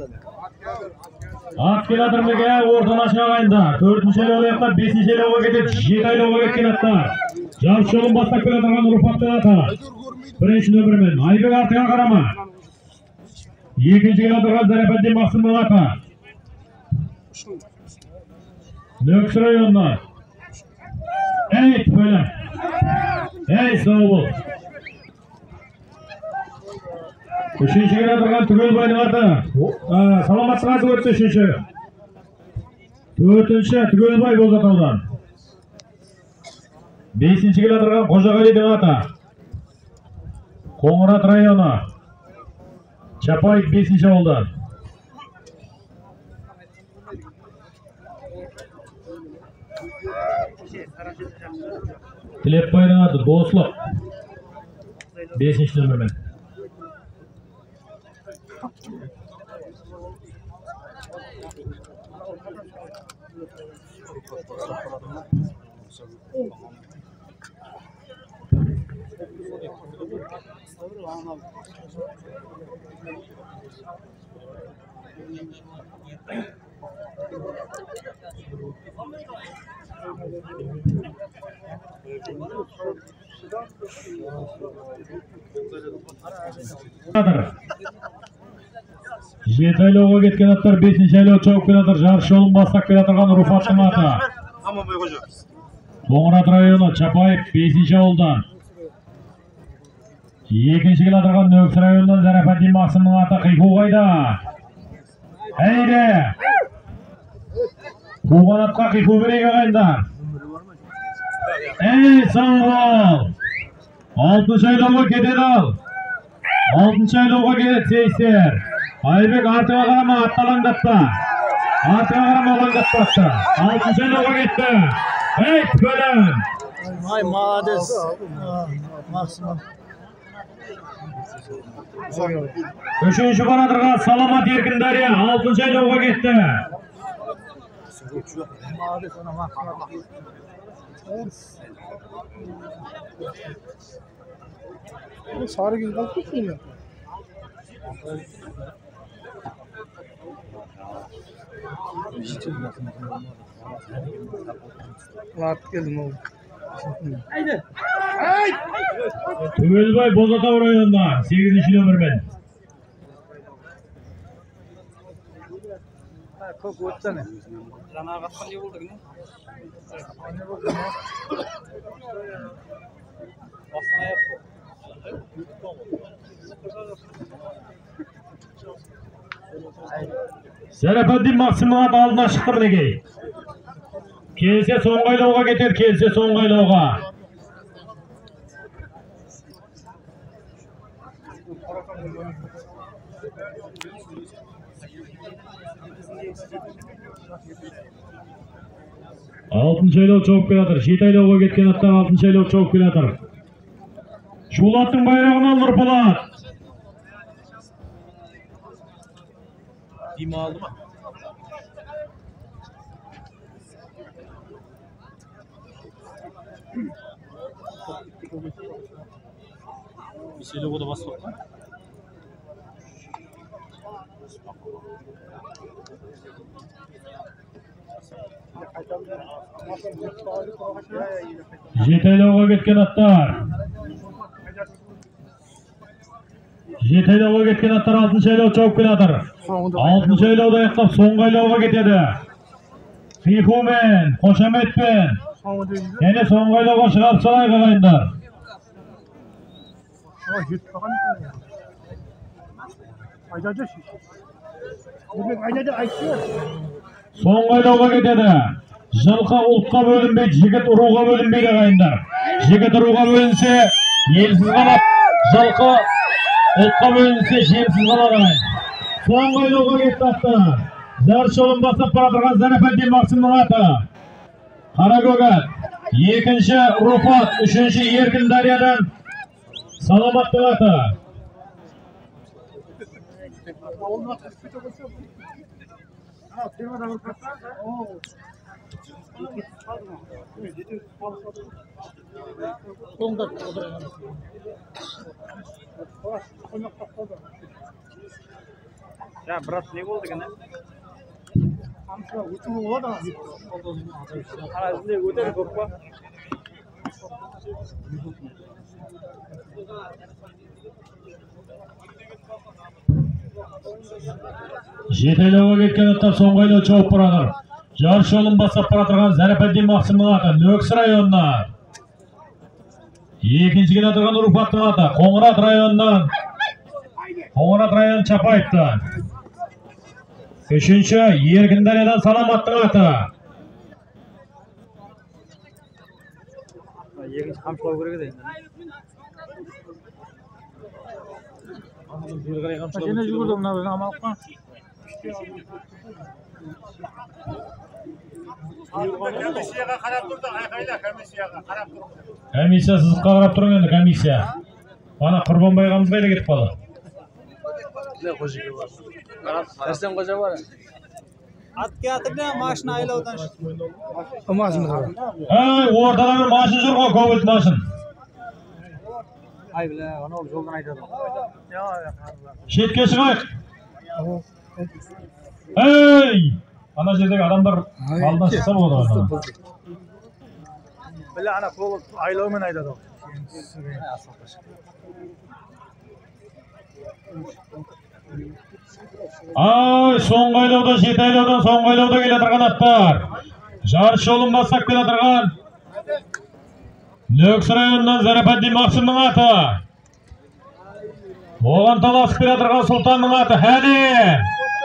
At kelatır mı gel ortalaşın ağayında. Dördüncü айлау аяқтап, бесінші айлауға кетеді. Жеті айлауға кеткен аттар. Жарыс жолын бастап келе тұрған Руфаттың аты. Бірінші нөмірмен Айбек артыңа қарама. Екінші келе тұрған Зарипаддин Мақсымның аты. Нөксір районынан. Ей, böyle. Ей, sağ ol. Үшінші келе тұрған Түгелбайдың аты. Саламатсың аты өтті үшінші. Төртінші Түгелбай Бозатаудан. Бесінші келе тұрған Қожағалидың аты. Қоңырат районы. Чапаев бесінші ауылдан. Тілепбайдың аты Дослық. Бесінші нөмірмен. Жеті айлауға кеткен аттар бесінші айлау чауып келатыр. Жарыс жолын бастап келе тұрған Руфаттың аты. Қоңырат районы Чапаев бесінші ауылдан. Екінші келе тұрған Нөксір районынан Зарипаддин Мақсымның аты. Қиқу қайда? Әйде! Қуған атқа қиқу берейік ағайындар. Ей, сау бол! Алтыншы айлауға кетеді ал. Алтыншы айлауға кетеді сейістер. Айбек артыға қарама атталаңдатты. Артыға қарама алаңдатты. Алтыншы айлауға кетті. Ей, бөлім! Ay молодец. Максимум. Үшінші барадырға Саламат Еркіндария алтыншы айлауға кетті. Молодец ona Максимум. Sarı gün kalktık mı ya? Artık geldim oğlum. Haydi. Түгелбай Бозатау районында сегізінші нөмірмен. Çok ötsene. Canavar katkan ne buldu yine? Ne buldu ne? Basına yap bu. Зарипаддин Мақсымның аты алдына шықты мінекей. Келсе соңғы айлауға кетер, келсе соңғы айлауға. Алтыншы айлау чауып келатыр. Жеті айлауға кеткен аттар алтыншы айлау чауып келатыр. Шулаттың байрағын ал Нұрпалат. Dima aldı mı? Bir şeyle o da basıyor. Жетайлауға кеткен аттар. Жетайлауға кеткен аттар алтыншы айлау чауып келатыр. Алтыншы айлауда аяқтап соңғы айлауға кетеді. Қиқумен, қошаметпен. Және соңғы айлауға шығарып салайық ағайындар. Соңғы айлауға кетеді. Жылқы ұлтқа бөлінбейді, жігіт ұруға бөлінбейді ағайындар. Жігіт ұруға бөлінсе, елсіз қалады. Жылқы ұлтқа бөлінсе, жемсіз қалады ағайын. Соңғы айлауға кетті аттар. Жарыс жолын бастап бара тұрған Зарапәддин Мақсымның аты. Қаракөгат. Екінші Руфат, үшінші Еркін Дариядан Саламаттың аты. Ya брат не болды екен? Қарасында өтер көп па? Жетайлауға кеткен аттар соңғы айлау чауып баратыр. Жарыс жолын бастап бара тұрған Зарапәддин Мақсымның аты Нөксі районынан. Екіншіге отырған Руфаттың аты Қоңырат районынан. Қоңырат район Чапаевтан. Үшінші Еркін Дариядан Саламаттың аты. Екінші қамшылау керек еді. Сені жүгірді мына біздің амалыққа. Комиссияға қарап тұрды, айқайда комиссияға қарап тұрды. Комиссия сызыққа қарап тұрың енді комиссия. Ана Құрбанбай ағамыз қайда кетіп қалды? Әрсен қожа бар. Ат келтірді, машина айлаудан шықты. Ай, ортада бір машин жүр ғой, көбілт машин. Ай біле, ана ол жолдан айтады. Шетке шығайық. Ей! Ана жердегі адамдар алдынан шықса болады. Біле, ана көбіл айлаумен айтады. Ай, соңғы айлауда, жеті айлаудан соңғы айлауда келе тұрған аттар. Жарыс жолын бастап келе тұрған Нөксі районынан Зарапәддин Мақсымның аты. Оған таласып келе тұрған Сұлтанның аты Хәле.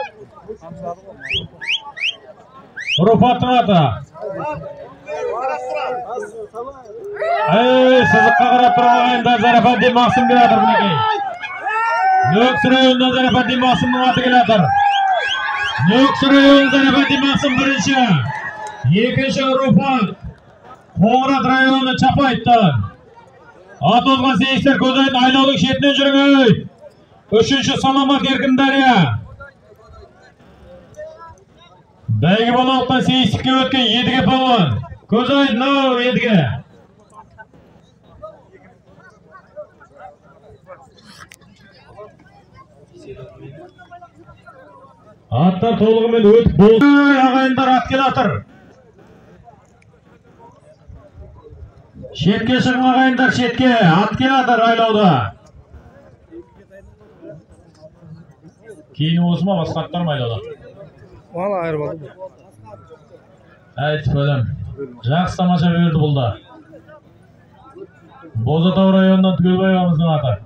Руфаттың аты. Ей, сызыққа қарап тұрған ағайындар Зарапәддин Мақсым келе жатыр мінекей. Нөксі районынан Зарапәддин Мақсымның аты келе жатыр. Нөксі районынан Зарапәддин Мақсым бірінші. Екінші Руфат. Қоңырат районы Чапаевтан. Ат озған сейістер көзайын айлаудың шетінен жүріңіз. Үшінші Саламат Еркін Дария. Бәйгі балауықтан сейістікке өткен едіге палуан. Көзайын нау едіге. Аттар толығымен өтіп болды. Ағайындар ат келе атыр. Шетке шығың ағайындар, шетке. Ат келе атыр айлауда. Кейін осы ма басқа аттар ма айлауда? Вала айырбады. Айтып өлім. Жақсы тамаша берді бұлда. Бозатау районынан Түгелбай ағамыздың аты.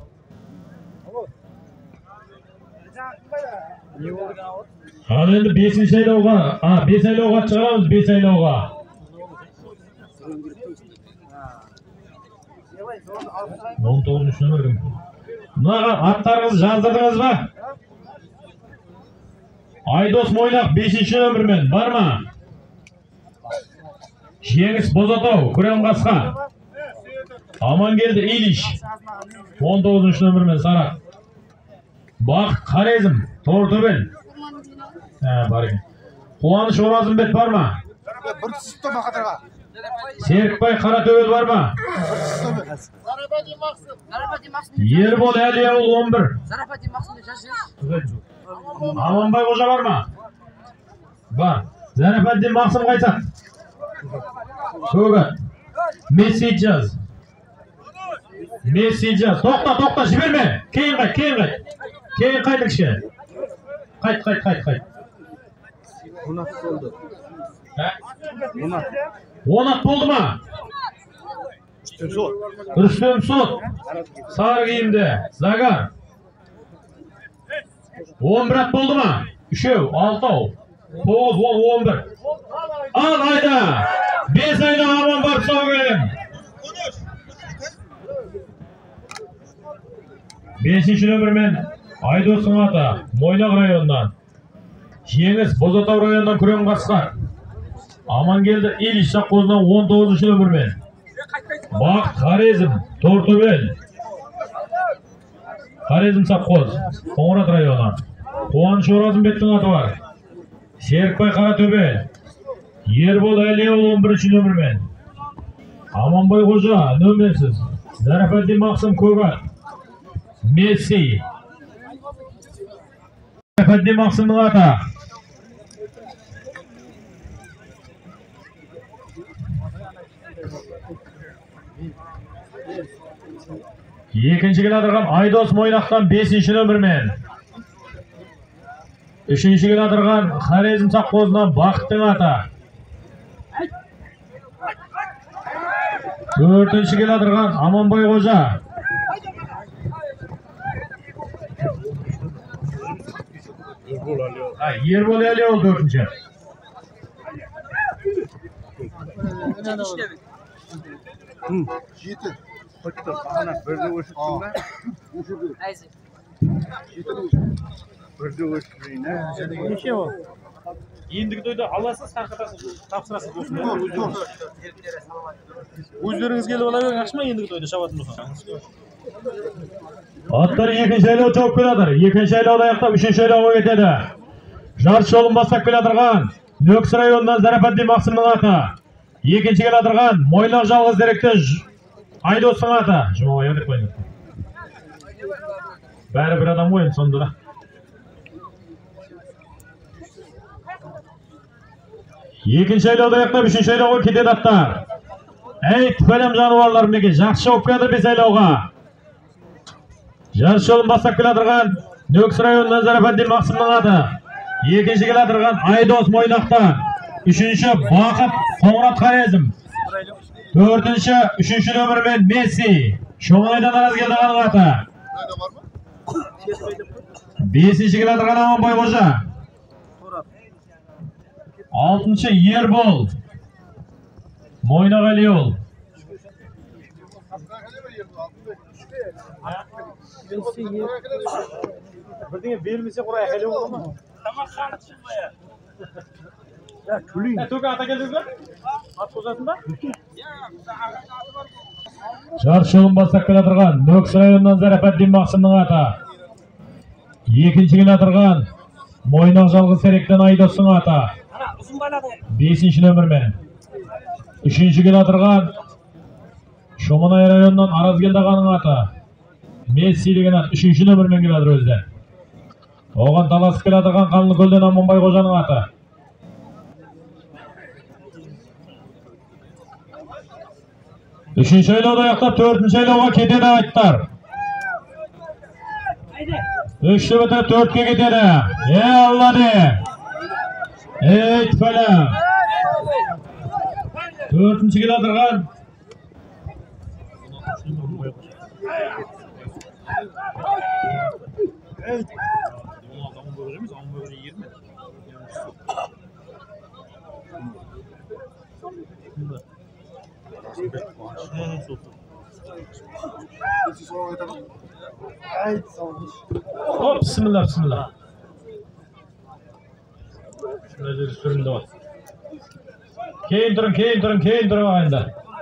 Ал енді бесінші айлауға, а, бес айлауға шығарамыз, бес айлауға. он тоғызыншы нөмір кім? Мұнаға аттарыңыз жаздырдыңыз ба? Айдос Мойлақ бесінші нөмірмен, бар ма? Жеңіс Бозатау, Күрем Қасқа. Амангелді Илиш, он тоғызыншы нөмірмен, Сара. Бақыт Қарезім, Тортөбел. Ha, var ekan. Quvonish O'rozimбек bormi? Bir tutdi Baqatirga. Serikbay Qaratөbel bormi? Zarafati Maqsum. Zarafati Maqsum. Yerbol Aliyev o'n bir. Zarafati Maqsum yaşıyor. Amonboy Qo'ja bormi? Bor. Zarafati Maqsum qaytadi. Ko'gat. Messi Jaz. Messi Jaz. To'xta, to'xta, jiberma. Keyin qayt, keyin qayt. Keyin qayt ishga. Qayt, qayt, qayt, qayt. Buna oldu. Ha? Buna. o'n at bo'ldimi? Rustem Sot. Sari kiyimda. Zagar. o'n bir at bo'ldimi? uchov, oltov, to'qqiz, o'n bir. Al hayda. besh ayda Amon bor sog'ayim. beshinchi nomer men Aydo'sin ota, Mo'ynoq rayonidan. Yengiz Bozotov rayonidan Kurem Qasqar. Amangeldi Ilish Saqqozdan o'n to'qqizinchi nomer men. Baxt Xarezm To'rtobel. Xarezm Saqqoz, Qo'ng'irot rayoni. Quvonish O'rozimбекning oti bor. Serikbay Qaratөbel. Yerbol Aliyev o'n birinchi nomer men. Amonboy Qo'ja nomersiz. Zarafati Maqsum Ko'gat. Messi. Zarafati Maqsumning oti. Ikkinchi keladigan Aydos Mo'ynoqdan beshinchi nomer men. Uchinchi keladigan Xarezm Saqqozdan Baxtning oti. To'rtinchi keladigan Amonboy Qo'ja. Ha, Yerbol Aliyev to'rtinchi. Yeti. Bitti. Ana birde o'shibdimi? Ayzi. Birde o'shibdingmi? Necha o? Endigi to'yda olasiz, tarqatasiz, topshirasiz bo'lsin. O'zlaringiz kelib olavering, yaxshimi endigi to'yda shavatimiz bo'lsin. Atlar ikkinchi saylov chop keladir. Ikkinchi saylovda yoqda uchinchi saylovga ketadi. Jarchi yo'lin bosib keladirgan Nukus rayonidan Zarafati Maqsumning oti. Ikkinchi keladirgan Mo'ynoq Jalg'iz direktor Aydo'sin oti. Javob yo'q deb qo'ydi. Bari bir odam o'yin sonda. Ikkinchi saylovda yoqda uchinchi saylovga ketadi atlar. Ey tufalam jonivorlarniki yaxshi olib keldi bu saylovga. Jarchi yo'lin bosib keladirgan Nukus rayonidan Zarafati Maqsumning oti. Ikkinchi keladirgan Aydos Mo'ynoqdan. Uchinchi Boqib Qo'ng'irot Xarezm. To'rtinchi uchinchi nomer men Messi. Sho'ng'aydan araz keladigan oti. beshinchi keladigan Amonboy Qo'ja. oltinchi Yerbol Mo'ynoq Aliyev. Birdinga bermasa qo'ray hali bo'ladimi? Tamoqxona chiqmaya. Ya, kuling. To'ga ata keldingizmi? Ot qo'zasinmi? Jarchi yo'lin bosib keladirgan Nukus rayonidan Zarafati Maqsumning oti. Ikkinchi keladirgan Mo'ynoq Jalg'iz direktor Aydo'sin oti. beshinchi nomer men. uchinchi keladirgan Sho'monay rayonidan Arazgeldag'aning oti. Messi degan uchinchi nomer men keladi o'zida. O'g'an talasib keladigan Qanliko'ldan Amonboy Qo'janing oti. uchinchi saylovda yoqda to'rtinchi saylovga ketadi aytlar. uchta o'tib to'rtga ketadi. Ey Allohni. Ey tufalam. to'rtinchi keladirgan Ey. Hop, bismillah, bismillah. Şurada sürümde var. Keyin durun, keyin durun, keyin durun ayında.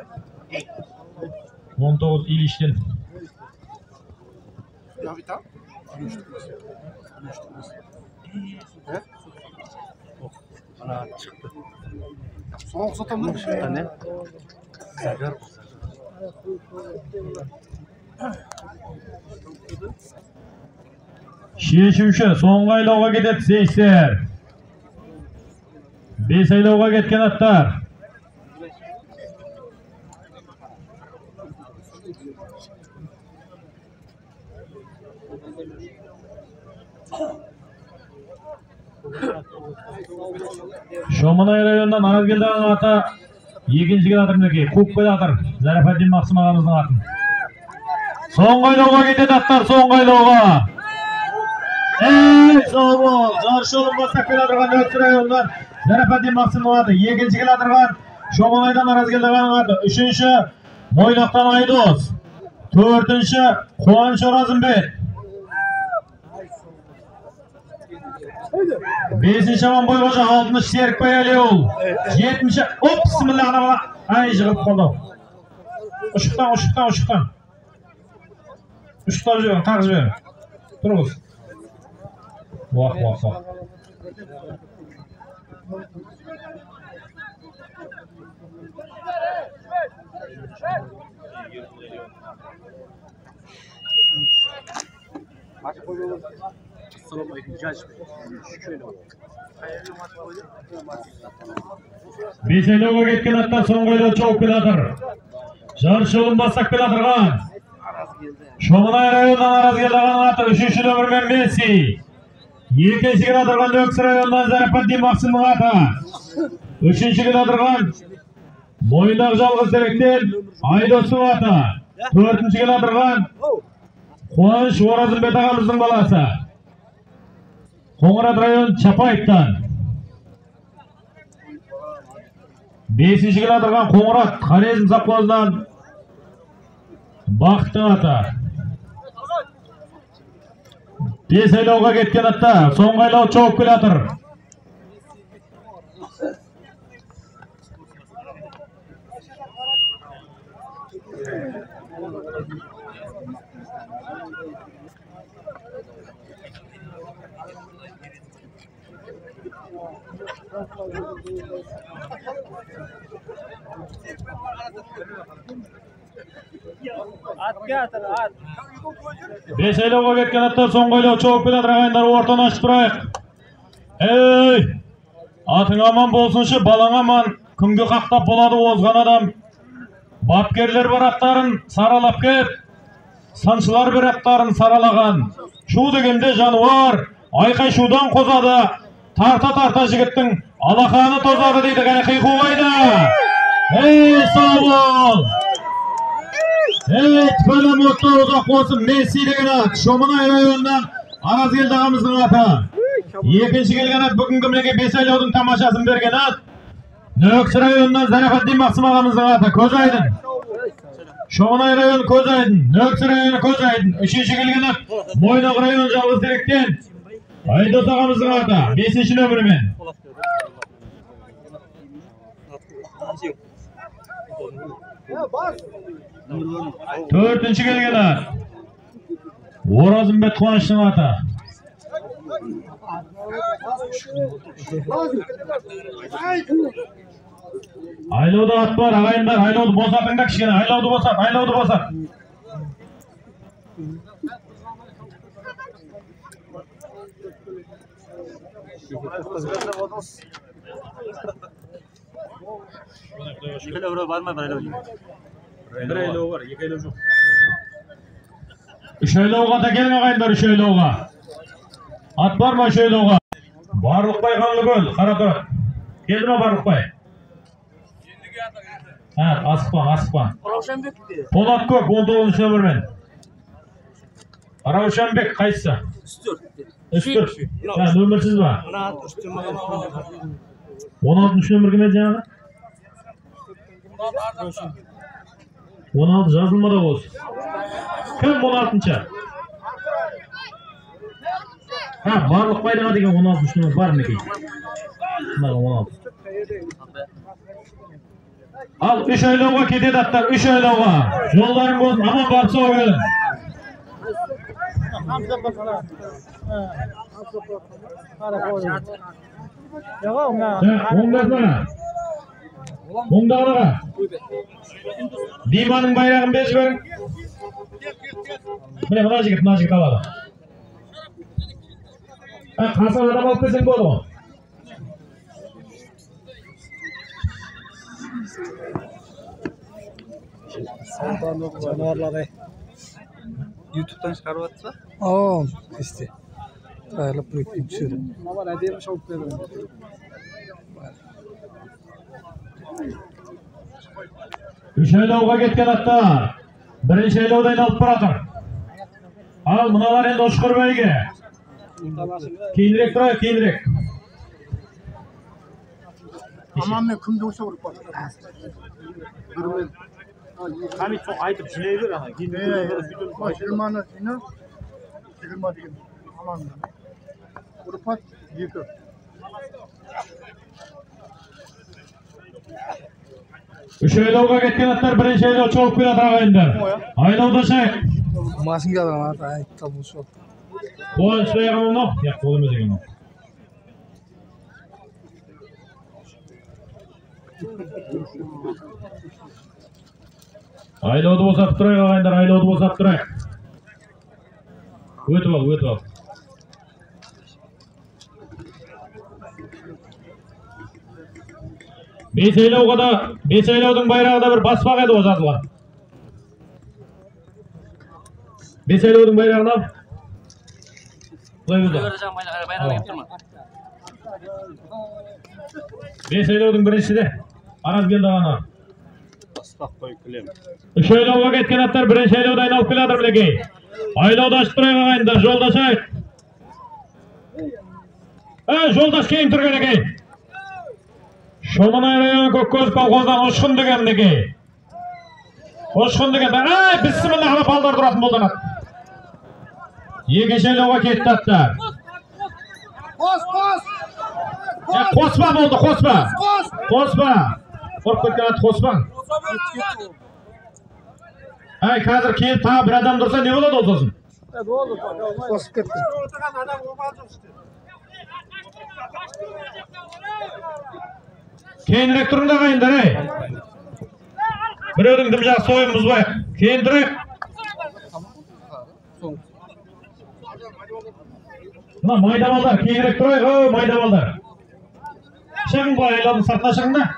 o'n to'qqiz İliş'ten. Ya bir tane. Ana çıktı. Soğuk satamam. Çıktı ne? Zagar. Şişimşi soңғы айлауға кетеді сейістер. Бес айлауға кеткен аттар. Шомынай районынан Аразгелдіған аты екінші келатыр мінекей. Көк келатыр. Зарифаддин Мақсым ағамыздың атын. Соңғы айлауға кетеді аттар, соңғы айлауға. Ey sağ ol. Жарышы olunmazsak келатырған Өксі районынан Зарифаддин Мақсымның аты. Екінші келатырған Шомынайдан Аразгелдіған аты. Үшінші Мойнақтан Айдос. Төртінші Қуаныш Оразымбет. Бесінші Аманбай Қожа, алтыншы Серікбай Әлеуұл. Жетінші, оп, бісміллахи. Ай, жығып қалды. Ұшықтан, ұшықтан, ұшықтан. Ұшықтан жүрген, қақ жүрген. Тұрғыз. Уақ, уақ, уақ. Бес айлауға кеткен аттар соңғы айлау чауып келатыр. Жарышы olunmazsak келатырған Шомынай районынан Аразгелдіған аты үшінші нөмірмен Месси. Екінші келатырған Өксі районынан Зарифаддин Мақсымның аты. Үшінші келатырған Мойнақ жалғыз теректен Айдостың аты. Төртінші келатырған Қуаныш Оразымбет ағамыздың баласы. Қоңырат район Чапаевтан. Бесінші келатырған Қоңырат Хорезм совхозынан Бақыттың аты. Бес айлауға кеткен атта соңғы айлау чауып келатыр. Бес айлауға кеткен аттар соңғы айлау чауып келатыр ағайындар, ортаны ашып тұрайық. Ей! Атың аман болсыншы, балаң аман. Күнге қақтап болады озған адам. Бапкерлер бар аттарын саралап кеп, саншылар бір аттарын саралаған. Шу дегенде жануар, айқай шудан қозады. Тарта-тарта жігіттің алақаны тозады дейді, қане қиқу қайда. Ей, сау бол! Ей, тіпілі мұтты ұзақ болсын, Месси деген ат. Шомынай районынан Аразгелді ағамыздың аты. Екінші келген ат бүгінгі мінеге бес айлаудың тамашасын берген ат. Өксі районынан Зарифаддин Мақсым ағамыздың аты. Көз айдын. Шомынай районы көз айдын. Өксі районы көз айдын. Үшінші келген ат Мойнақ районы жалғыз теректен Айдос ағамыздың аты. Бесінші нөмірімен. Төртінші келген ат Оразымбет Қуаныштың аты. Айлауды ат бар ағайындар, айлауды босатыңдар кішкене, айлауды босат, айлауды босат. Екі айлау бар ма, бір айлау жоқ? Бір айлау бар, екі айлау жоқ. Үш айлауға да келме ағайындар, үш айлауға. Ат бар ма үш айлауға? Барлықбай Қанлыкөл, Қаратұрат. Келді ма Барлықбай? Ә, асықпан, асықпан. Полат Көк, он тоғызыншы нөмірмен. Раушанбек қайсысы? Үш төрт. Ә, нөмірсіз ба? он алтыншы нөмір кім еді жаңағы? он алты жазылмада болсын. Кім он алтыншы? Ха, барлық пайдаға деген он алтыншы нөмір бар мінекей. он алты. Ал үш айлауға кетеді аттар, үш айлауға. Жолдарың болсын, аман барып сау келін. Yok ona. Оңдасына. Оңдағынаға. Диманың байрағын беріп жіберің. Міне мына жігіт, мына жігіт алады. Қасың адам алып келсең болады ғой. Жануарлар ай. YouTube'dan çıkarıp atsa? Aa, işte. Ayarlap bu ipini düşürdüm. Ama ne diyelim çok beğendim. Үш айлауға кеткен аттар. Бірінші айлауды айналып баратыр. Ал мыналар енді ұшқыр бәйге. Кейінірек тұрайық, кейінірек. Aman ne kımda olsa vurup bak. Durmayın. Hamit çok ayıp çileyi ver ama. Bak şırmanı sinu. Şırma dikin. Aman ne. Vurup bak. Yıkır. Үш айлауға кеткен аттар бірінші айлау чоғып келатыр ағайындар. Айлауда шайық. Masın geldi lan. Ayıp tabi şu. Қолын ұстайған оны. Яқ, қолым өзеген оны. Айлауды босатып тұрайық ағайындар, айлауды босатып тұрайық. Өтіп ал, өтіп ал. Бес айлауға да, бес айлаудың байрағы да бір баспақ еді о жазылған. Бес айлаудың байрағын ал. Бұлай бұлда. Бес айлаудың бірінші де. Араз келді ғана. Үш айлауға кеткен аттар бірінші айлауда айналып келатыр мінекей. Айлауды ашып тұрайық ағайындар, жолдаш айт. Жолдаш кейін тұрған екен. Шомынай районы Көккөз колхоздан ұшқын деген мінекей. Ұшқын деген. Ай, бісміллә ғана балдар тұратын болданат. Екінші айлауға кетті аттар. Kos kos. Қоспа болды, қоспа. Қоспа. Қорып кеткен ат қоспа. Ай, қазір келіп тағы бір адам тұрса не болады ол сосын? Basıp gitti. Кейінірек тұрыңда қайындар, ай. Біреудің дім жағы сойын бұзбайық. Кейін тұрайық. Мына майдамалдар, кейінірек тұрайық, о, майдамалдар. Шығын бұлай, айлаудың сартына шығын да.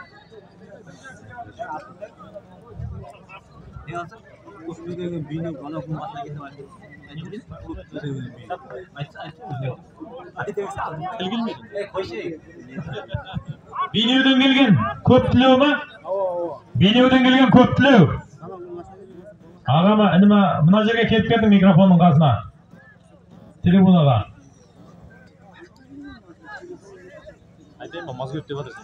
Бейнеуден келген көп тілеу ма? Бейнеуден келген көп тілеу. Ағама, ініма, мына жерге кетіп кетің микрофонның қасына. Телефонаға. Айтайын ба, маз көп деп атырсың.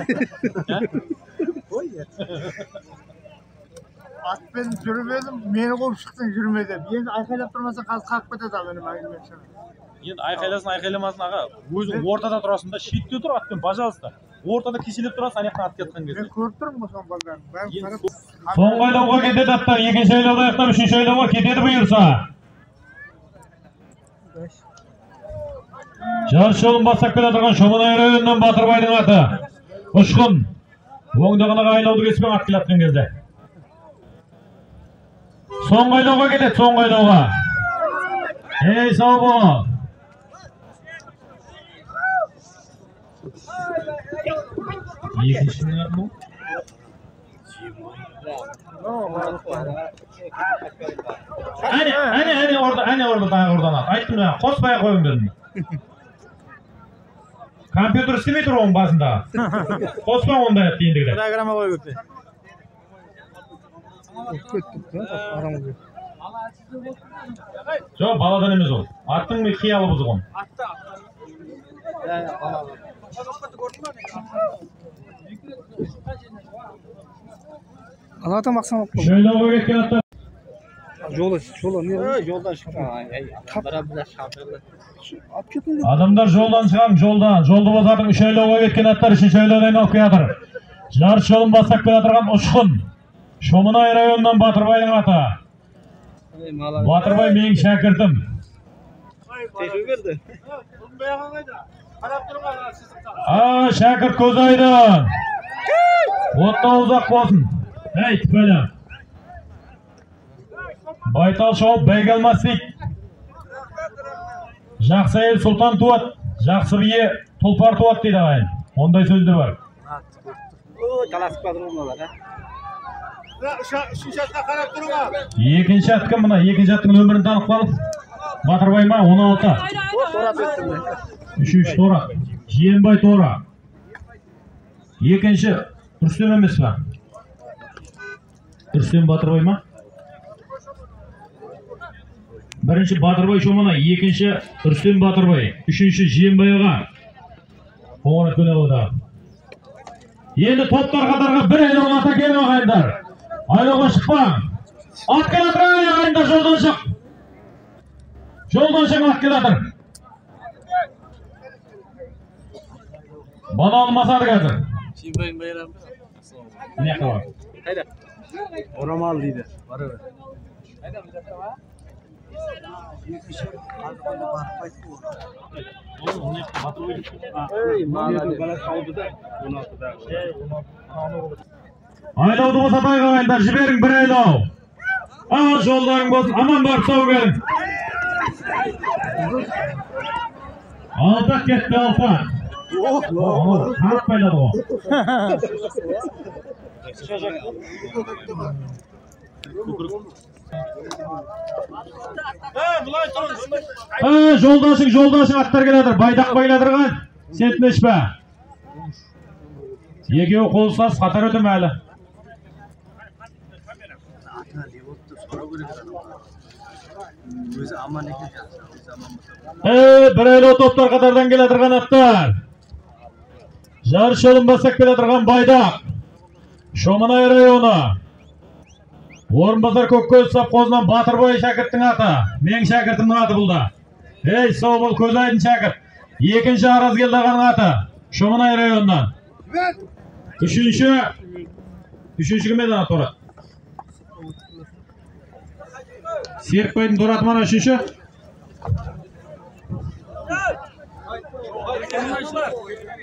Atben yürümedim. Meni kovup çıktın yürümede. Yeni aykaylap durmasa kaz kalkıp кетеді ал benim ayılmaya sana. Енді айқайласын, айқайламасын аға. Өзің ортада тұрасың да, шетте тұр атпен, пожалуйста. Ортада кеселеп тұрасың, аяқтан ат кеткен кезде. Ben көріп тұрмын осыған балдарын. Ben қарап. Соңғы айлауға кетеді аттар, екінші айлауды аяқтап, үшінші айлауға кетеді бұйырса. Жарыс жолын бастап келе тұрған Шомынай районынан Батырбайдың аты. Ұшқын. Оңдағынаға айлауды кеспен ат келатқан кезде. Соңғы айлауға кетеді, соңғы айлауға. Ей, сау бол. Екіншінің аты бұл? Әне, әне, әне орда, әне орда тағы ордан ат. Айттым да, қоспай қойым дедім. Компьютер істемей тұр оның басында. Қоспа ондай ат дейіндігілер. Программа қой көпте. Жоқ, баладан емес ол. Аттың мен қиялы бұзығын. Anlatan baksana. Şöyle o geçken hatta. Yola, yola ne? Yoldan çıkıyor. Adamlar yoldan çıkan yoldan. Yolda bozardın şöyle o geçken atlar için şöyle olayını okuyadır. Jarış yolun basak bir atırgan Uçkun. Şomınay rayonundan Batırbay'ın ata. Batırbay menin şakirtim. Teşekkür ederim. Aa, Şakir Kozaydın. Ottan uzak bolsun. Hey, böyle. Baytal şoğup beygelmezlik. Жақсы әйел сұлтан туады, жақсы бие тұлпар туады дейді ағайын. Ондай сөздер бар. Таласып қалдыр олар, а? Үшінші атқа қарап тұрыңа. Екінші атқа мына, екінші аттың нөмірін танып қалып. Батырбай ма, он алты. Үшінші Тора. Жиенбай Тора. Екінші Рүстем емес па? Рүстем Батырбай ма? Бірінші Батырбай Шомана, екінші Рүстем Батырбай, үшінші Жиенбай аға. Қоңырат көне қойда. Енді топтар қатарға бір айлығын ата келім ағайындар. Айлығы шықпаң. Ат келатыр ағайындар, жолдан шық. Жолдан шық ат келатыр. Бана алмасады қазір. Жиенбайың байрам. Не қылар? Қайда? Орамал дейді. Бары бер. Қайда ба? Айлауды босатайық ағайындар, жіберің бір айлау. Ағыл жолдарың болсын, аман барып сау келің. Алта кетті, алта. Қарып байлады о. Жолдашың, жолдашың аттар келедір, байдақ байладырған, сентмеш бә. Екеу қолсас қатар өтім әлі. Бір айлы топтар қатардан келедірған аттар. Жарыш жолын басақ келедірған байдақ. Шоманай районы. Орынбасар Көккөз совхозынан Батырбай шәкірттің аты. Мен шәкіртімнің аты бұлда. Ей, сау бол Көзайдың шәкірт. Екінші Аразгелдағаның аты. Шоманай районынан. Үшінші. Үшінші кімеді аты ұрат? Серікбайдың тораты мана үшінші.